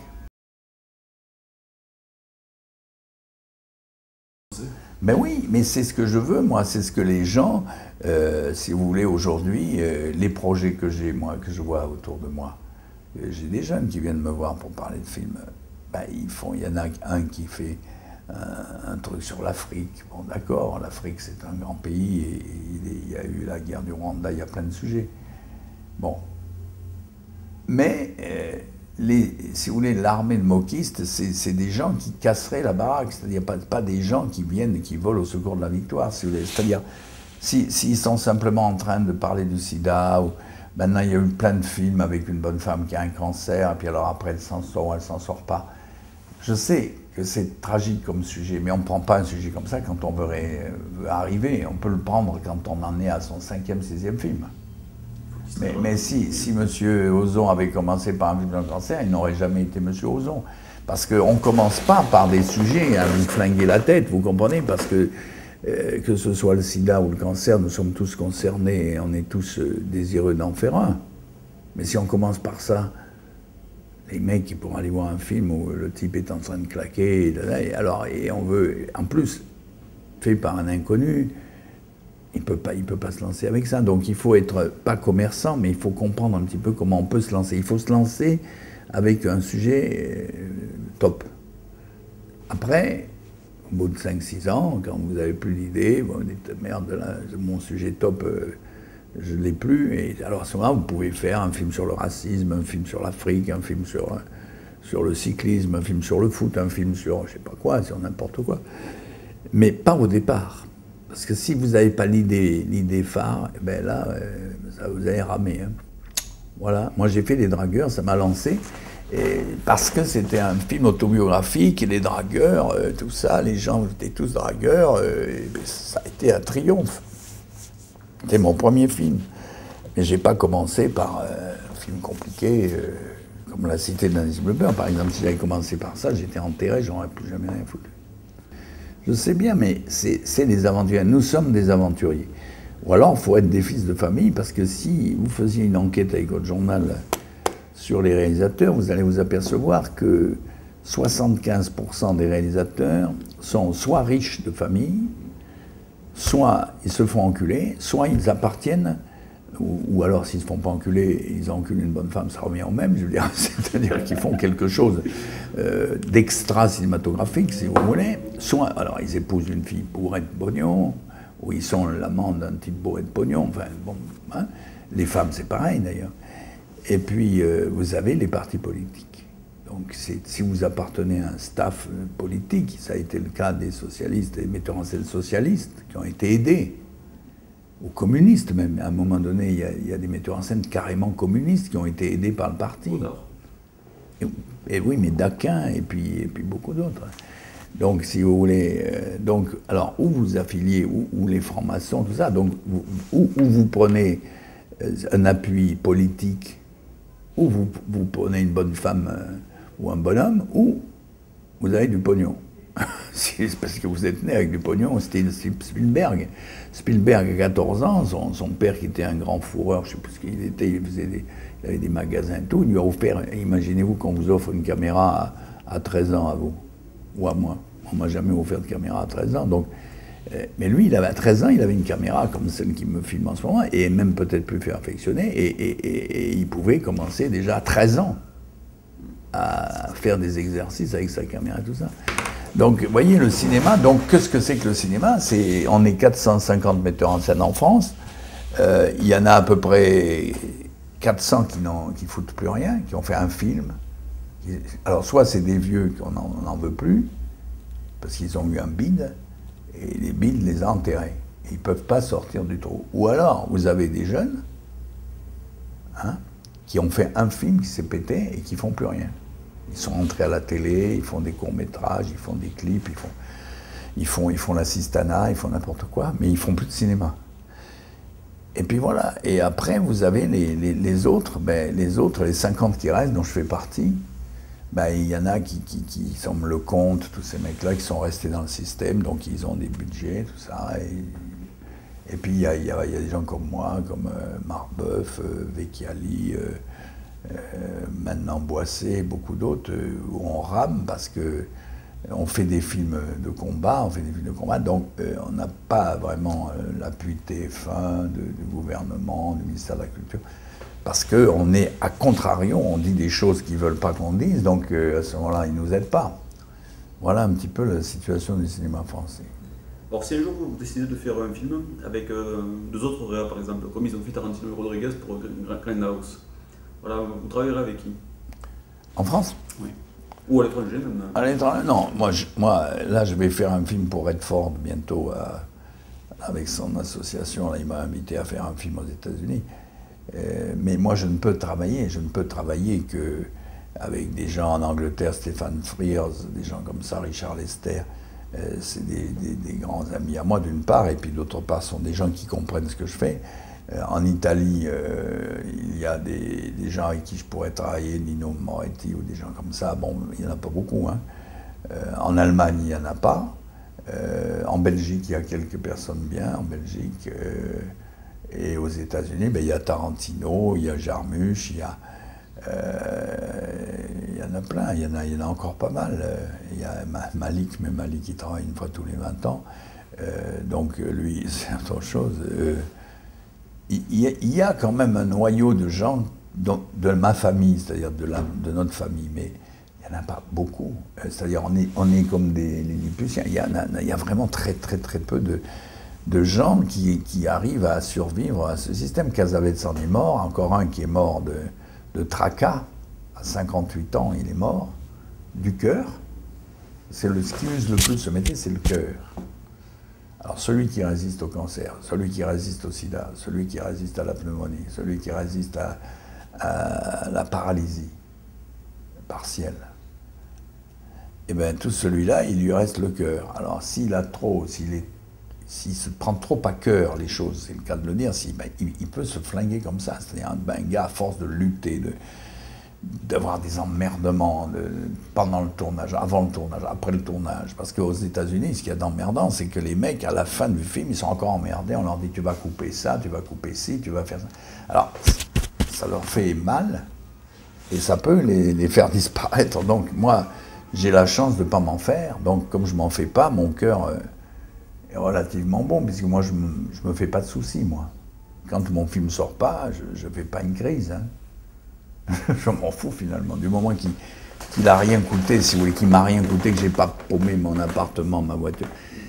Ben oui, mais c'est ce que je veux, moi, c'est ce que les gens, euh, si vous voulez, aujourd'hui, euh, les projets que j'ai, moi, que je vois autour de moi, euh, j'ai des jeunes qui viennent me voir pour parler de films, ben, ils font, il y en a un qui fait un, un truc sur l'Afrique, bon d'accord, l'Afrique c'est un grand pays, et, et il y a eu la guerre du Rwanda, il y a plein de sujets, bon, mais... Euh, Les, si vous voulez, l'armée de moquistes, c'est des gens qui casseraient la baraque, c'est-à-dire pas, pas des gens qui viennent et qui volent au secours de la victoire, si vous voulez. C'est-à-dire, s'ils si, si sont simplement en train de parler du sida, ou maintenant il y a eu plein de films avec une bonne femme qui a un cancer, et puis alors après elle s'en sort ou elle s'en sort pas. Je sais que c'est tragique comme sujet, mais on ne prend pas un sujet comme ça quand on veut, veut arriver. On peut le prendre quand on en est à son cinquième, sixième film. Mais, mais si, si M. Ozon avait commencé par un film d'un cancer, il n'aurait jamais été M. Ozon. Parce qu'on ne commence pas par des sujets à vous flinguer la tête, vous comprenez? Parce que, euh, que ce soit le sida ou le cancer, nous sommes tous concernés et on est tous euh, désireux d'en faire un. Mais si on commence par ça, les mecs, ils pourront aller voir un film où le type est en train de claquer, et, alors, et on veut, en plus, fait par un inconnu, il ne peut pas, il peut pas se lancer avec ça. Donc il faut être, pas commerçant, mais il faut comprendre un petit peu comment on peut se lancer. Il faut se lancer avec un sujet euh, top. Après, au bout de cinq six ans, quand vous n'avez plus d'idées, vous dites, merde, là, mon sujet top, euh, je ne l'ai plus. Et alors à ce moment-là, vous pouvez faire un film sur le racisme, un film sur l'Afrique, un film sur, sur le cyclisme, un film sur le foot, un film sur je sais pas quoi, sur n'importe quoi. Mais pas au départ. Parce que si vous n'avez pas l'idée, l'idée phare, eh ben là, euh, ça vous allez ramer. Hein. Voilà. Moi, j'ai fait Les Dragueurs, ça m'a lancé. Et parce que c'était un film autobiographique, et les dragueurs, euh, tout ça, les gens étaient tous dragueurs, euh, et ça a été un triomphe. C'était mon premier film. Mais j'ai pas commencé par euh, un film compliqué, euh, comme La Cité d'Anis Bleuber, par exemple. Si j'avais commencé par ça, j'étais enterré, j'aurais plus jamais rien foutu. Je sais bien, mais c'est des aventuriers. Nous sommes des aventuriers. Ou alors, il faut être des fils de famille, parce que si vous faisiez une enquête avec votre journal sur les réalisateurs, vous allez vous apercevoir que soixante-quinze pour cent des réalisateurs sont soit riches de famille, soit ils se font enculer, soit ils appartiennent, ou, ou alors s'ils ne se font pas enculer, ils enculent une bonne femme, ça revient au même, je veux dire, c'est-à-dire qu'ils font quelque chose euh, d'extra cinématographique, si vous voulez, soit, alors ils épousent une fille bourrée de pognon, ou ils sont l'amant d'un type bourré de pognon, enfin bon, hein, les femmes c'est pareil d'ailleurs. Et puis, euh, vous avez les partis politiques. Donc, si vous appartenez à un staff euh, politique, ça a été le cas des socialistes et des metteurs en scène socialistes, qui ont été aidés, ou communistes même. À un moment donné, il y a, il y a des metteurs en scène carrément communistes qui ont été aidés par le parti. Et, et oui, mais Daquin, et puis, et puis beaucoup d'autres. Donc, si vous voulez... Euh, donc, alors, où vous affiliez, où, où les francs-maçons, tout ça, donc, vous, où, où vous prenez euh, un appui politique, ou vous, vous prenez une bonne femme euh, ou un bonhomme, ou vous avez du pognon. C'est parce que vous êtes né avec du pognon, c'était Spielberg. Spielberg, à quatorze ans, son, son père qui était un grand fourreur, je ne sais plus ce qu'il était, il, faisait des, il avait des magasins et tout, il lui a offert, imaginez-vous qu'on vous offre une caméra à, à treize ans à vous, ou à moi. On ne m'a jamais offert de caméra à treize ans, donc... Mais lui, il avait treize ans, il avait une caméra comme celle qui me filme en ce moment, et même peut-être plus perfectionnée, et, et, et, et il pouvait commencer déjà à treize ans à faire des exercices avec sa caméra et tout ça. Donc, vous voyez, le cinéma, donc qu'est-ce que c'est que le cinéma? C'est, on est quatre cent cinquante metteurs en scène en France, euh, il y en a à peu près quatre cents qui n'en qui foutent plus rien, qui ont fait un film. Alors, soit c'est des vieux qu'on n'en veut plus, parce qu'ils ont eu un bide, et les bides les a enterrés. Ils ne peuvent pas sortir du trou. Ou alors, vous avez des jeunes hein, qui ont fait un film qui s'est pété et qui ne font plus rien. Ils sont rentrés à la télé, ils font des courts-métrages, ils font des clips, ils font, ils font, ils font l'assistanat, ils font n'importe quoi, mais ils ne font plus de cinéma. Et puis voilà. Et après, vous avez les, les, les autres, ben, les autres, les cinquante qui restent, dont je fais partie, ben, il y en a qui, qui, qui sont le compte, tous ces mecs-là qui sont restés dans le système, donc ils ont des budgets, tout ça. Et, et puis il y a, y, a, y a des gens comme moi, comme euh, Marbeuf, euh, Vecchiali, euh, euh, maintenant Boissé, beaucoup d'autres, euh, où on rame parce que on fait des films de combat, on fait des films de combat, donc euh, on n'a pas vraiment euh, l'appui de T F un, de, du gouvernement, du ministère de la Culture. Parce qu'on est à contrario, on dit des choses qu'ils ne veulent pas qu'on dise, donc euh, à ce moment-là, ils ne nous aident pas. Voilà un petit peu la situation du cinéma français. Alors si un jour vous décidez de faire un film avec euh, deux autres réals par exemple, comme ils ont fait Tarantino et Rodriguez pour Grindhouse, voilà, vous travaillerez avec qui? En France? Oui. Ou à l'étranger même? À l'étranger, non. Moi, je, moi, là, je vais faire un film pour Redford bientôt, à, avec son association. Là, il m'a invité à faire un film aux États-Unis. Euh, mais moi, je ne peux travailler, je ne peux travailler que avec des gens en Angleterre, Stéphane Frears, des gens comme ça, Richard Lester. Euh, c'est des, des, des grands amis à moi, d'une part, et puis d'autre part, sont des gens qui comprennent ce que je fais. Euh, en Italie, euh, il y a des, des gens avec qui je pourrais travailler, Nino Moretti ou des gens comme ça. Bon, il n'y en a pas beaucoup. Hein. Euh, en Allemagne, il n'y en a pas. Euh, en Belgique, il y a quelques personnes bien. En Belgique... Euh, Et aux États-Unis, ben, il y a Tarantino, il y a Jarmusch, il y, a, euh, il y en a plein, il y en a, il y en a encore pas mal. Il y a Malik, mais Malik il travaille une fois tous les vingt ans. Euh, donc lui, c'est autre chose. Euh, il, y a, il y a quand même un noyau de gens dont, de ma famille, c'est-à-dire de, de notre famille, mais il n'y en a pas beaucoup. C'est-à-dire on est, on est comme des Lilliputiens. Il y, a, il y a vraiment très très très peu de... de gens qui, qui arrivent à survivre à ce système. Cassavetes en est mort, encore un qui est mort de, de tracas À cinquante-huit ans, il est mort, du cœur. C'est le, ce qui use le plus ce métier, c'est le cœur. Alors celui qui résiste au cancer, celui qui résiste au sida, celui qui résiste à la pneumonie, celui qui résiste à, à la paralysie partielle, et bien tout celui-là, il lui reste le cœur. Alors s'il a trop, s'il est, s'il se prend trop à cœur les choses, c'est le cas de le dire, si, ben, il, il peut se flinguer comme ça. C'est-à-dire ben, un gars, à force de lutter, de, d'avoir des emmerdements de, pendant le tournage, avant le tournage, après le tournage. Parce qu'aux États-Unis, ce qu'il y a d'emmerdant, c'est que les mecs, à la fin du film, ils sont encore emmerdés. On leur dit, tu vas couper ça, tu vas couper ci, tu vas faire ça. Alors, ça leur fait mal, et ça peut les, les faire disparaître. Donc, moi, j'ai la chance de ne pas m'en faire. Donc, comme je ne m'en fais pas, mon cœur euh, est relativement bon, puisque moi, je ne me, je me fais pas de soucis, moi. Quand mon film ne sort pas, je ne fais pas une crise, hein. Je m'en fous finalement, du moment qu'il qu'il n'a rien coûté, si vous voulez, qu'il m'a rien coûté, que j'ai pas paumé mon appartement, ma voiture.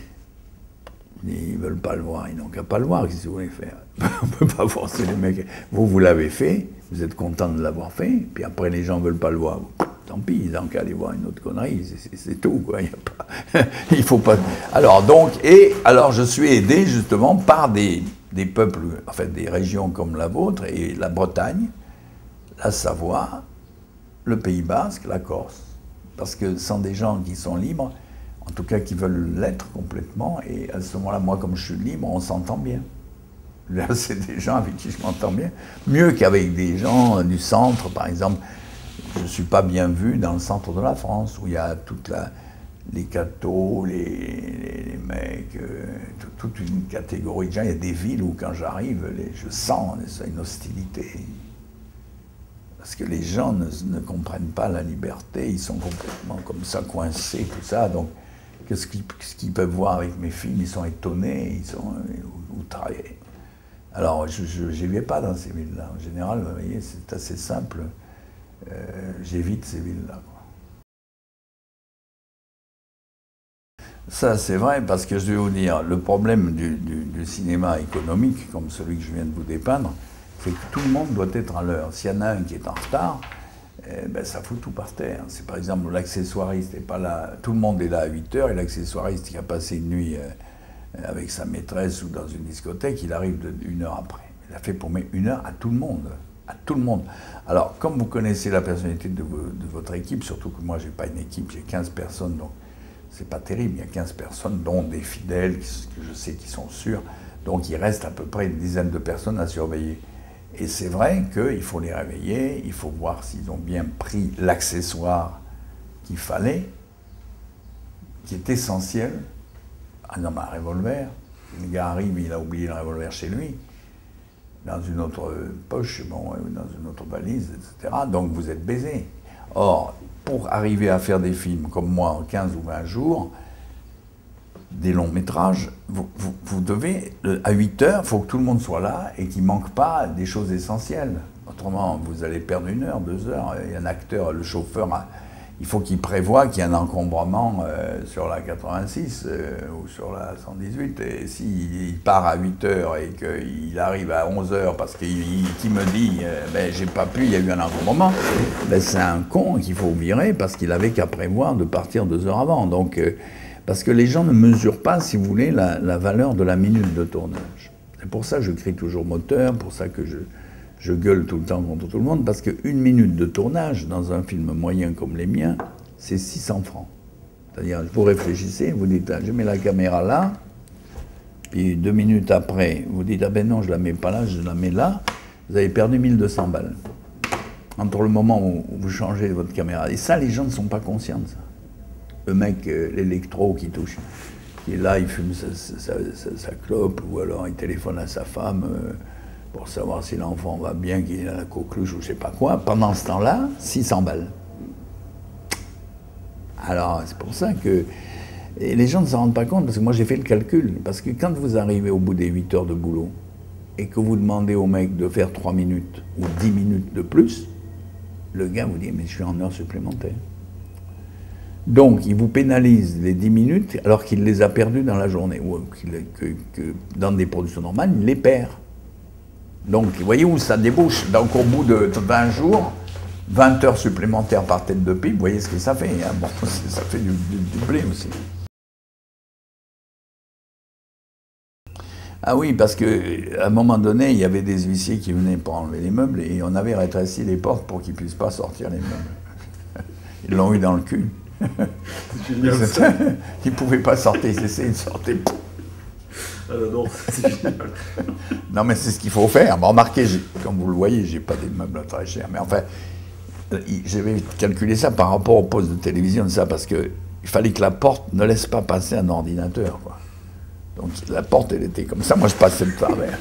Ils veulent pas le voir, ils n'ont qu'à pas le voir, qu'est-ce que vous voulez faire? On peut pas forcer les mecs. Vous, vous l'avez fait, vous êtes content de l'avoir fait, puis après les gens veulent pas le voir. Tant pis, ils n'ont qu'à aller voir une autre connerie, c'est tout, quoi. Il y a pas, il faut pas. Alors donc, et alors je suis aidé justement par des, des peuples, en fait des régions comme la vôtre et la Bretagne, la Savoie, le Pays Basque, la Corse. Parce que ce sont des gens qui sont libres, en tout cas qui veulent l'être complètement, et à ce moment-là, moi comme je suis libre, on s'entend bien. Là, c'est des gens avec qui je m'entends bien, mieux qu'avec des gens du centre, par exemple. Je ne suis pas bien vu dans le centre de la France, où il y a toute la, les cathos, les, les, les mecs, euh, tout, toute une catégorie de gens. Il y a des villes où quand j'arrive, je sens une hostilité. Parce que les gens ne, ne comprennent pas la liberté, ils sont complètement comme ça, coincés, tout ça. Donc, qu'est-ce qu'ils qu'ils peuvent voir avec mes films? Ils sont étonnés, ils sont outrés. Alors, je n'y vais pas dans ces villes-là. En général, vous voyez, c'est assez simple. Euh, J'évite ces villes-là. Ça, c'est vrai, parce que je vais vous dire, le problème du, du, du cinéma économique, comme celui que je viens de vous dépeindre, c'est que tout le monde doit être à l'heure. S'il y en a un qui est en retard, eh ben, ça fout tout par terre. C'est par exemple l'accessoiriste n'est pas là, tout le monde est là à huit heures, et l'accessoiriste qui a passé une nuit euh, avec sa maîtresse ou dans une discothèque, il arrive de, une heure après. Il a fait pour mettre une heure à tout le monde. À tout le monde. Alors, comme vous connaissez la personnalité de, de votre équipe, surtout que moi, je n'ai pas une équipe, j'ai quinze personnes, donc c'est pas terrible. Il y a quinze personnes, dont des fidèles, que je sais qui sont sûrs. Donc, il reste à peu près une dizaine de personnes à surveiller. Et c'est vrai qu'il faut les réveiller, il faut voir s'ils ont bien pris l'accessoire qu'il fallait, qui est essentiel. Ah non, mais un revolver. Le gars arrive, il a oublié le revolver chez lui, dans une autre poche, bon, dans une autre valise, et cetera. Donc vous êtes baisé. Or, pour arriver à faire des films comme moi en quinze ou vingt jours, des longs métrages, vous, vous, vous devez, à huit heures, il faut que tout le monde soit là et qu'il ne manque pas des choses essentielles. Autrement, vous allez perdre une heure, deux heures. Il y a un acteur, le chauffeur, il faut qu'il prévoie qu'il y a un encombrement euh, sur la quatre-vingt-six euh, ou sur la cent dix-huit. Et s'il part à huit heures et qu'il arrive à onze heures parce qu'il me dit euh, ben, « j'ai pas pu, il y a eu un encombrement ben, », c'est un con qu'il faut virer parce qu'il avait qu'à prévoir de partir deux heures avant. Donc, euh, parce que les gens ne mesurent pas, si vous voulez, la, la valeur de la minute de tournage. C'est pour ça que je crie toujours moteur, pour ça que je, je gueule tout le temps contre tout le monde, parce qu'une minute de tournage, dans un film moyen comme les miens, c'est six cents francs. C'est-à-dire, vous réfléchissez, vous dites, ah, je mets la caméra là, puis deux minutes après, vous dites, ah ben non, je la mets pas là, je la mets là, vous avez perdu mille deux cents balles. Entre le moment où vous changez votre caméra. Et ça, les gens ne sont pas conscients de ça. Le mec, euh, l'électro qui touche, qui est là, il fume sa, sa, sa, sa clope, ou alors il téléphone à sa femme euh, pour savoir si l'enfant va bien, qu'il a la coqueluche ou je sais pas quoi. Pendant ce temps-là, six cents balles. Alors, c'est pour ça que... Et les gens ne s'en rendent pas compte, parce que moi j'ai fait le calcul. Parce que quand vous arrivez au bout des huit heures de boulot, et que vous demandez au mec de faire trois minutes ou dix minutes de plus, le gars vous dit, mais je suis en heure supplémentaire. Donc, il vous pénalise les dix minutes alors qu'il les a perdues dans la journée. Ou que, que dans des productions normales, il les perd. Donc, vous voyez où ça débouche. Donc, au bout de vingt jours, vingt heures supplémentaires par tête de pipe, vous voyez ce que ça fait. Hein. Bon, ça fait du, du, du blé aussi. Ah oui, parce qu'à un moment donné, il y avait des huissiers qui venaient pour enlever les meubles et on avait rétréci les portes pour qu'ils ne puissent pas sortir les meubles. Ils l'ont eu dans le cul. C'est génial, ça. Ils ne pouvaient pas sortir, ils essayaient de sortir. Ah, j'adore, c'est génial. Non, mais c'est ce qu'il faut faire. Bon, remarquez, comme vous le voyez, je n'ai pas des meubles très chers. Mais enfin, j'avais calculé ça par rapport au poste de télévision, ça, parce qu'il fallait que la porte ne laisse pas passer un ordinateur, quoi. Donc la porte, elle était comme ça, moi je passais le travers.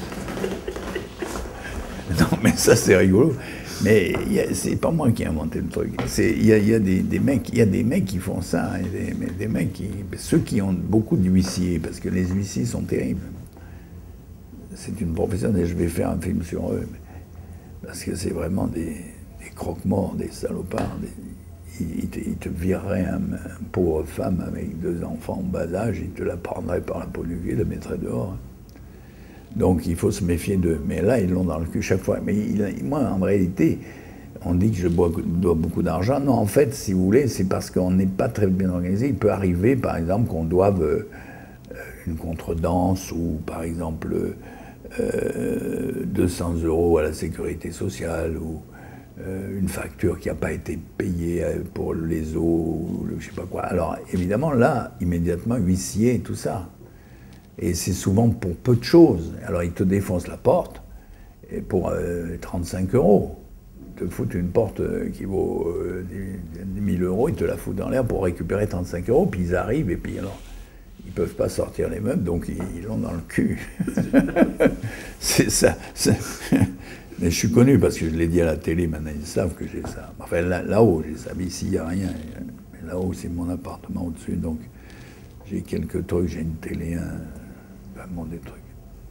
Non, mais ça c'est rigolo. Mais c'est pas moi qui ai inventé le truc. Il y a, y a des, des mecs, il y a des mecs qui font ça, et des, mais des mecs qui, ceux qui ont beaucoup d'huissiers, parce que les huissiers sont terribles. C'est une profession, et je vais faire un film sur eux, parce que c'est vraiment des, des croque-morts, des salopards. Des, Il te, il te virerait un, un pauvre femme avec deux enfants en bas âge, il te la prendrait par la peau du cul, la mettrait dehors. Donc il faut se méfier d'eux. Mais là, ils l'ont dans le cul chaque fois. Mais il, moi, en réalité, on dit que je bois, dois beaucoup d'argent. Non, en fait, si vous voulez, c'est parce qu'on n'est pas très bien organisé. Il peut arriver, par exemple, qu'on doive euh, une contredanse ou, par exemple, euh, deux cents euros à la sécurité sociale ou une facture qui n'a pas été payée pour les eaux, je ne sais pas quoi. Alors, évidemment, là, immédiatement, huissier et tout ça. Et c'est souvent pour peu de choses. Alors, ils te défoncent la porte et pour euh, trente-cinq euros. Ils te foutent une porte qui vaut euh, mille euros, ils te la foutent dans l'air pour récupérer trente-cinq euros, puis ils arrivent, et puis alors, ils ne peuvent pas sortir les meubles, donc ils l'ont dans le cul. C'est ça. Mais je suis connu parce que je l'ai dit à la télé, maintenant ils savent que j'ai ça. Enfin là-haut, j'ai ça, mais ici il n'y a rien. Mais là-haut, c'est mon appartement au-dessus, donc j'ai quelques trucs, j'ai une télé, un, vraiment des trucs.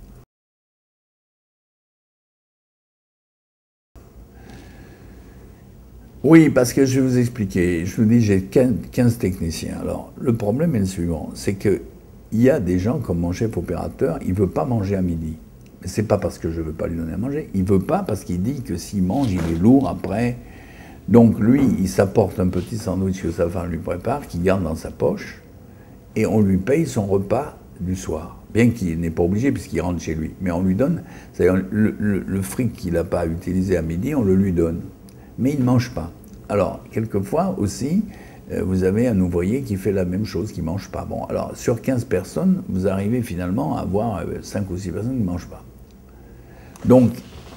Oui, parce que je vais vous expliquer. Je vous dis, j'ai quinze techniciens. Alors, le problème est le suivant, c'est qu'il y a des gens comme mon chef opérateur, il ne veut pas manger à midi. Mais c'est pas parce que je ne veux pas lui donner à manger, il ne veut pas parce qu'il dit que s'il mange, il est lourd après. Donc lui, il s'apporte un petit sandwich que sa femme lui prépare, qu'il garde dans sa poche, et on lui paye son repas du soir. Bien qu'il n'est pas obligé puisqu'il rentre chez lui. Mais on lui donne, c'est-à-dire le, le, le fric qu'il n'a pas utilisé à midi, on le lui donne. Mais il ne mange pas. Alors, quelquefois aussi, vous avez un ouvrier qui fait la même chose, qui ne mange pas. Bon, alors, sur quinze personnes, vous arrivez finalement à avoir cinq ou six personnes qui ne mangent pas. Donc,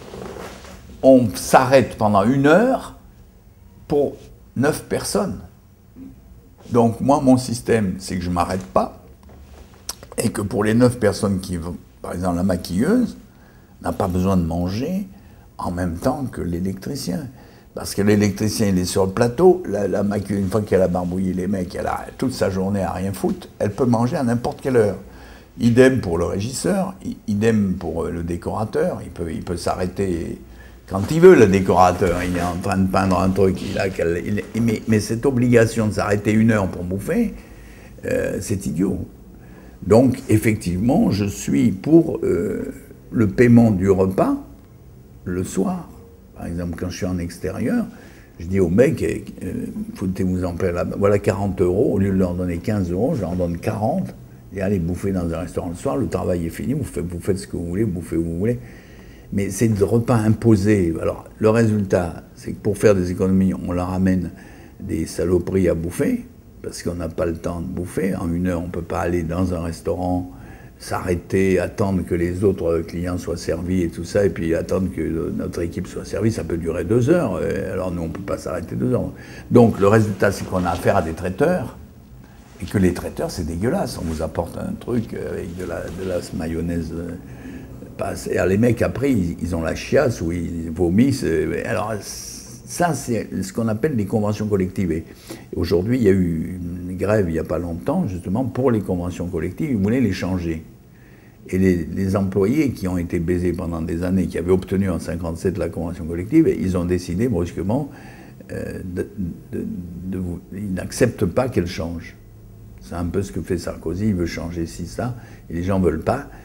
on s'arrête pendant une heure pour neuf personnes. Donc, moi, mon système, c'est que je ne m'arrête pas, et que pour les neuf personnes qui vont, par exemple, la maquilleuse n'a pas besoin de manger en même temps que l'électricien. Parce que l'électricien, il est sur le plateau, la, la maquilleuse, une fois qu'elle a barbouillé les mecs, elle a toute sa journée à rien foutre, elle peut manger à n'importe quelle heure. Idem pour le régisseur, idem pour le décorateur, il peut, il peut s'arrêter quand il veut, le décorateur. Il est en train de peindre un truc, il a, il, mais, mais cette obligation de s'arrêter une heure pour bouffer, euh, c'est idiot. Donc, effectivement, je suis pour euh, le paiement du repas le soir. Par exemple, quand je suis en extérieur, je dis au mec, euh, foutez-vous en paix là-bas, voilà quarante euros, au lieu de leur donner quinze euros, je leur donne quarante. Et allez bouffer dans un restaurant le soir, le travail est fini, vous faites, vous faites ce que vous voulez, vous bouffez où vous voulez. Mais c'est des repas imposés. Alors, le résultat, c'est que pour faire des économies, on leur amène des saloperies à bouffer, parce qu'on n'a pas le temps de bouffer. En une heure, on ne peut pas aller dans un restaurant, s'arrêter, attendre que les autres clients soient servis et tout ça, et puis attendre que notre équipe soit servie, ça peut durer deux heures. Alors nous, on ne peut pas s'arrêter deux heures. Donc, le résultat, c'est qu'on a affaire à des traiteurs, et que les traiteurs, c'est dégueulasse. On vous apporte un truc avec de la, de la mayonnaise. Et les mecs, après, ils, ils ont la chiasse ou ils vomissent. Alors, ça, c'est ce qu'on appelle les conventions collectives. Et aujourd'hui, il y a eu une grève il n'y a pas longtemps, justement, pour les conventions collectives. Ils voulaient les changer. Et les, les employés qui ont été baisés pendant des années, qui avaient obtenu en cinquante-sept la convention collective, ils ont décidé brusquement, euh, de, de, de, de, ils n'acceptent pas qu'elle change. C'est un peu ce que fait Sarkozy, il veut changer ci, ça, et les gens ne veulent pas.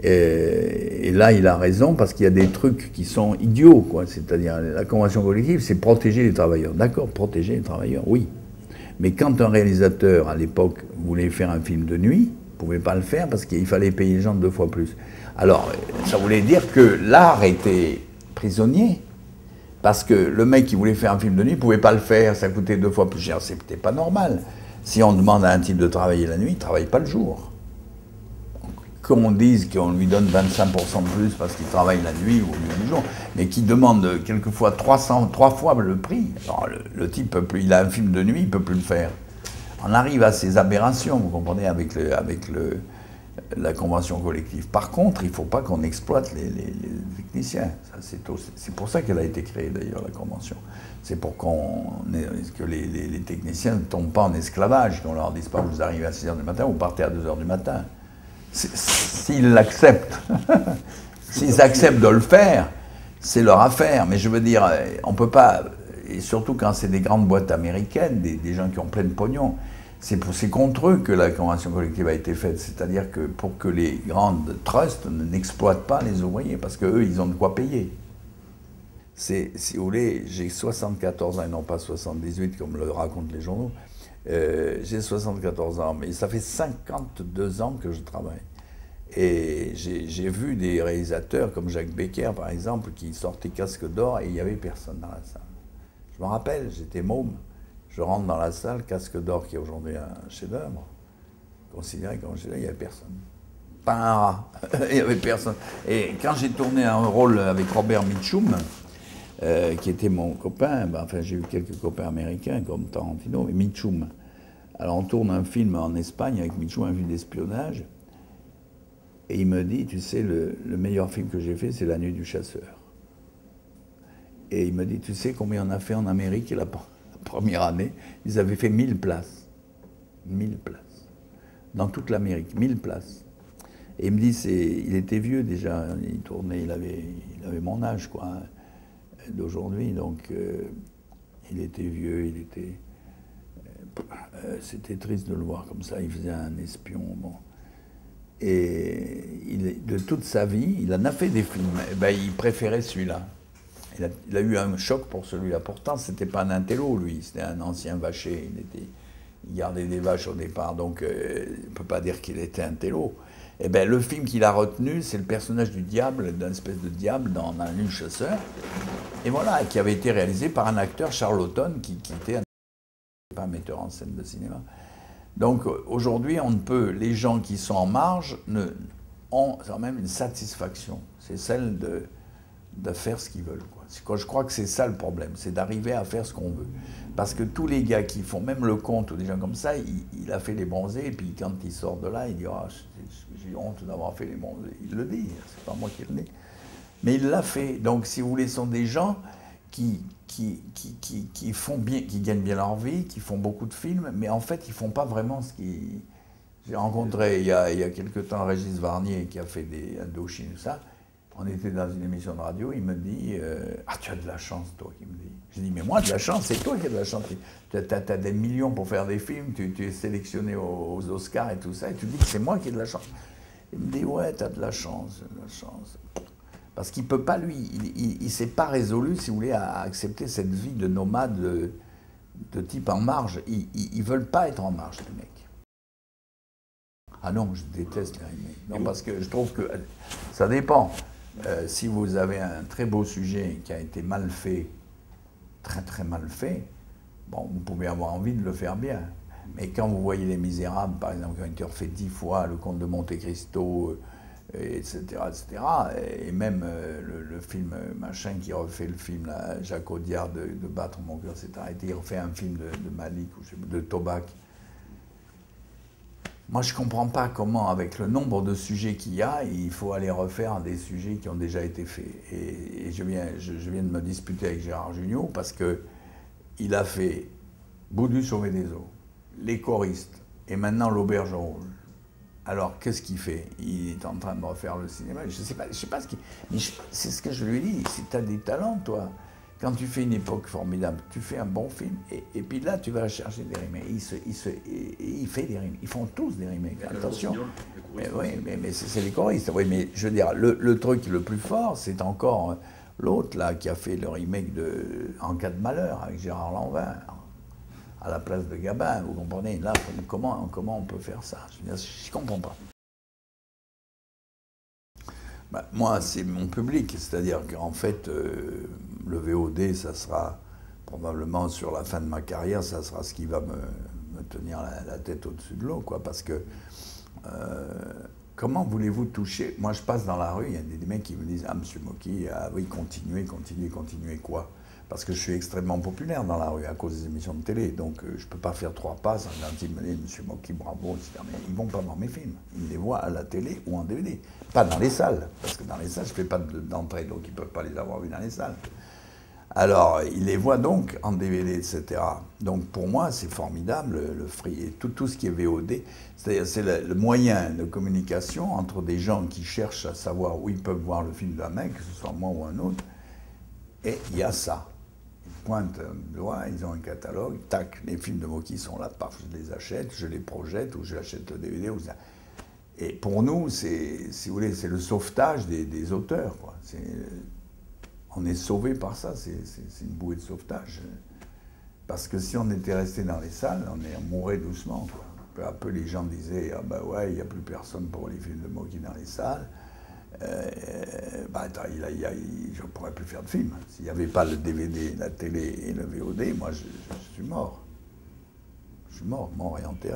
Et, et là, il a raison, parce qu'il y a des trucs qui sont idiots, quoi. C'est-à-dire, la convention collective, c'est protéger les travailleurs. D'accord, protéger les travailleurs, oui. Mais quand un réalisateur, à l'époque, voulait faire un film de nuit, il ne pouvait pas le faire parce qu'il fallait payer les gens deux fois plus. Alors, ça voulait dire que l'art était prisonnier. Parce que le mec qui voulait faire un film de nuit ne pouvait pas le faire, ça coûtait deux fois plus cher. C'était pas normal. Si on demande à un type de travailler la nuit, il ne travaille pas le jour. Qu'on dise qu'on lui donne vingt-cinq pour cent de plus parce qu'il travaille la nuit ou au lieu du jour, mais qui demande quelquefois trois cents, trois fois le prix. Alors le, le type peut plus, il a un film de nuit, il ne peut plus le faire. On arrive à ces aberrations, vous comprenez, avec, le, avec le, la convention collective. Par contre, il ne faut pas qu'on exploite les, les, les techniciens. C'est pour ça qu'elle a été créée d'ailleurs, la convention. C'est pour qu'on que les, les, les techniciens ne tombent pas en esclavage, qu'on leur dise pas vous arrivez à six heures du matin, vous partez à deux heures du matin. S'ils l'acceptent, s'ils acceptent de le faire, c'est leur affaire. Mais je veux dire, on ne peut pas, et surtout quand c'est des grandes boîtes américaines, des, des gens qui ont plein de pognon, c'est contre eux que la convention collective a été faite. C'est-à-dire que pour que les grandes trusts n'exploitent pas les ouvriers, parce qu'eux, ils ont de quoi payer. Si vous voulez, j'ai soixante-quatorze ans et non pas soixante-dix-huit, comme le racontent les journaux. Euh, j'ai soixante-quatorze ans, mais ça fait cinquante-deux ans que je travaille. Et j'ai vu des réalisateurs comme Jacques Becker, par exemple, qui sortaient casque d'or et il n'y avait personne dans la salle. Je me rappelle, j'étais môme, je rentre dans la salle, casque d'or qui est aujourd'hui un chef-d'œuvre, considéré comme un chef-d'œuvre, il n'y avait personne. Pas un rat, il n'y avait personne. Et quand j'ai tourné un rôle avec Robert Mitchum, Euh, qui était mon copain, ben, enfin j'ai eu quelques copains américains comme Tarantino, et Mitchum. Alors on tourne un film en Espagne avec Mitchum, un film d'espionnage, et il me dit, tu sais, le, le meilleur film que j'ai fait, c'est La Nuit du Chasseur. Et il me dit, tu sais combien on a fait en Amérique la, la première année? Ils avaient fait mille places. mille places. Dans toute l'Amérique, mille places. Et il me dit, il était vieux déjà, il tournait, il avait, il avait mon âge, quoi. Hein, d'aujourd'hui, donc euh, il était vieux, il était... Euh, c'était triste de le voir comme ça, il faisait un espion, bon. Et il, de toute sa vie, il en a fait des films, et ben, il préférait celui-là. Il, il a eu un choc pour celui-là. Pourtant, c'était pas un intello, lui, c'était un ancien vacher, il, était, il gardait des vaches au départ, donc euh, on ne peut pas dire qu'il était intello. Eh bien, le film qu'il a retenu, c'est le personnage du diable, d'une espèce de diable dans La Nuit du Chasseur. Et voilà, qui avait été réalisé par un acteur, Charlton, qui, qui était un, pas un metteur en scène de cinéma. Donc aujourd'hui, on ne peut, les gens qui sont en marge ne, ont quand même une satisfaction. C'est celle de, de faire ce qu'ils veulent, quoi. Je crois que c'est ça le problème, c'est d'arriver à faire ce qu'on veut. Parce que tous les gars qui font, même le Comte ou des gens comme ça, il, il a fait les bronzés, et puis quand il sort de là, il dit ah, j'ai honte d'avoir fait les bronzés. Il le dit, c'est pas moi qui le dis. Mais il l'a fait. Donc, si vous voulez, ce sont des gens qui, qui, qui, qui, qui, font bien, qui gagnent bien leur vie, qui font beaucoup de films, mais en fait, ils ne font pas vraiment ce qu'ils... J'ai rencontré il y, a, il y a quelque temps Régis Varnier qui a fait des Indochine, tout ça. On était dans une émission de radio, il me dit euh, « Ah, tu as de la chance, toi », il me dit. Je dis « Mais moi, de la chance, c'est toi qui as de la chance. Tu as, as, as des millions pour faire des films, tu, tu es sélectionné aux, aux Oscars et tout ça, et tu dis que c'est moi qui ai de la chance. » Il me dit « Ouais, tu as de la chance, de la chance. » Parce qu'il ne peut pas, lui, il ne s'est pas résolu, si vous voulez, à accepter cette vie de nomade de, de type en marge. Ils ne veulent pas être en marge, les mecs. Ah non, je déteste les remakes. Non, parce que je trouve que ça dépend. Euh, si vous avez un très beau sujet qui a été mal fait, très très mal fait, bon, vous pouvez avoir envie de le faire bien. Mais quand vous voyez Les Misérables, par exemple, qui ont été refaits dix fois, Le Comte de Monte Cristo, et cetera, et cetera, et même euh, le, le film machin qui refait le film, là, Jacques Audiard, de, de Battre mon cœur s'est arrêté, il refait un film de, de Malik, ou je sais, de Tobac. Moi, je ne comprends pas comment, avec le nombre de sujets qu'il y a, il faut aller refaire des sujets qui ont déjà été faits. Et, et je, viens, je, je viens de me disputer avec Gérard Jugnot parce qu'il a fait Boudu sauvé des eaux, Les choristes, et maintenant L'Auberge rouge. Alors, qu'est-ce qu'il fait? Il est en train de refaire le cinéma. Je ne sais pas, je sais pas ce qu'il... Mais c'est ce que je lui ai dit. Si tu as des talents, toi, quand tu fais une époque formidable, tu fais un bon film, et, et puis là, tu vas chercher des remakes. Il, se, il, se, et, et il fait des remakes. Ils font tous des remakes. Attention. choristes. Mais, oui, mais, mais c'est les choristes. Oui, mais je veux dire, le, le truc le plus fort, c'est encore l'autre, là, qui a fait le remake de En cas de malheur, avec Gérard Lanvin, à la place de Gabin, vous comprenez? Là, comment, comment on peut faire ça? Je ne comprends pas. Ben, moi, c'est mon public, c'est-à-dire qu'en fait, euh, le V O D, ça sera probablement sur la fin de ma carrière, ça sera ce qui va me, me tenir la, la tête au-dessus de l'eau, quoi, parce que euh, comment voulez-vous toucher? Moi, je passe dans la rue, il y a des, des mecs qui me disent « Ah, monsieur Mocky, ah oui, continuez, continuez, continuez quoi ?» Parce que je suis extrêmement populaire dans la rue à cause des émissions de télé, donc euh, je ne peux pas faire trois pas sans dire « Monsieur Mocky, bravo », mais ils ne vont pas voir mes films, ils les voient à la télé ou en D V D, pas dans les salles, parce que dans les salles, je ne fais pas d'entrée, donc ils ne peuvent pas les avoir vus dans les salles. Alors, ils les voient donc en D V D, et cetera. Donc pour moi, c'est formidable, le, le free, et tout, tout ce qui est V O D, c'est-à-dire c'est le, le moyen de communication entre des gens qui cherchent à savoir où ils peuvent voir le film d'un mec, que ce soit moi ou un autre, et il y a ça. Ils pointent un doigt, ils ont un catalogue, tac, les films de Mocky sont là, paf, je les achète, je les projette, ou j'achète le D V D, ou ça. Et pour nous, c'est, si vous voulez, c'est le sauvetage des, des auteurs, quoi. On est sauvé par ça, c'est une bouée de sauvetage. Parce que si on était resté dans les salles, on, est, on mourrait doucement, quoi. Peu à peu, les gens disaient « Ah ben ouais, il n'y a plus personne pour les films de Mocky dans les salles. Euh, bah, attends, il a, il a, il, je ne pourrais plus faire de films. S'il n'y avait pas le D V D, la télé et le V O D, moi, je, je suis mort. Je suis mort, mort et enterré. »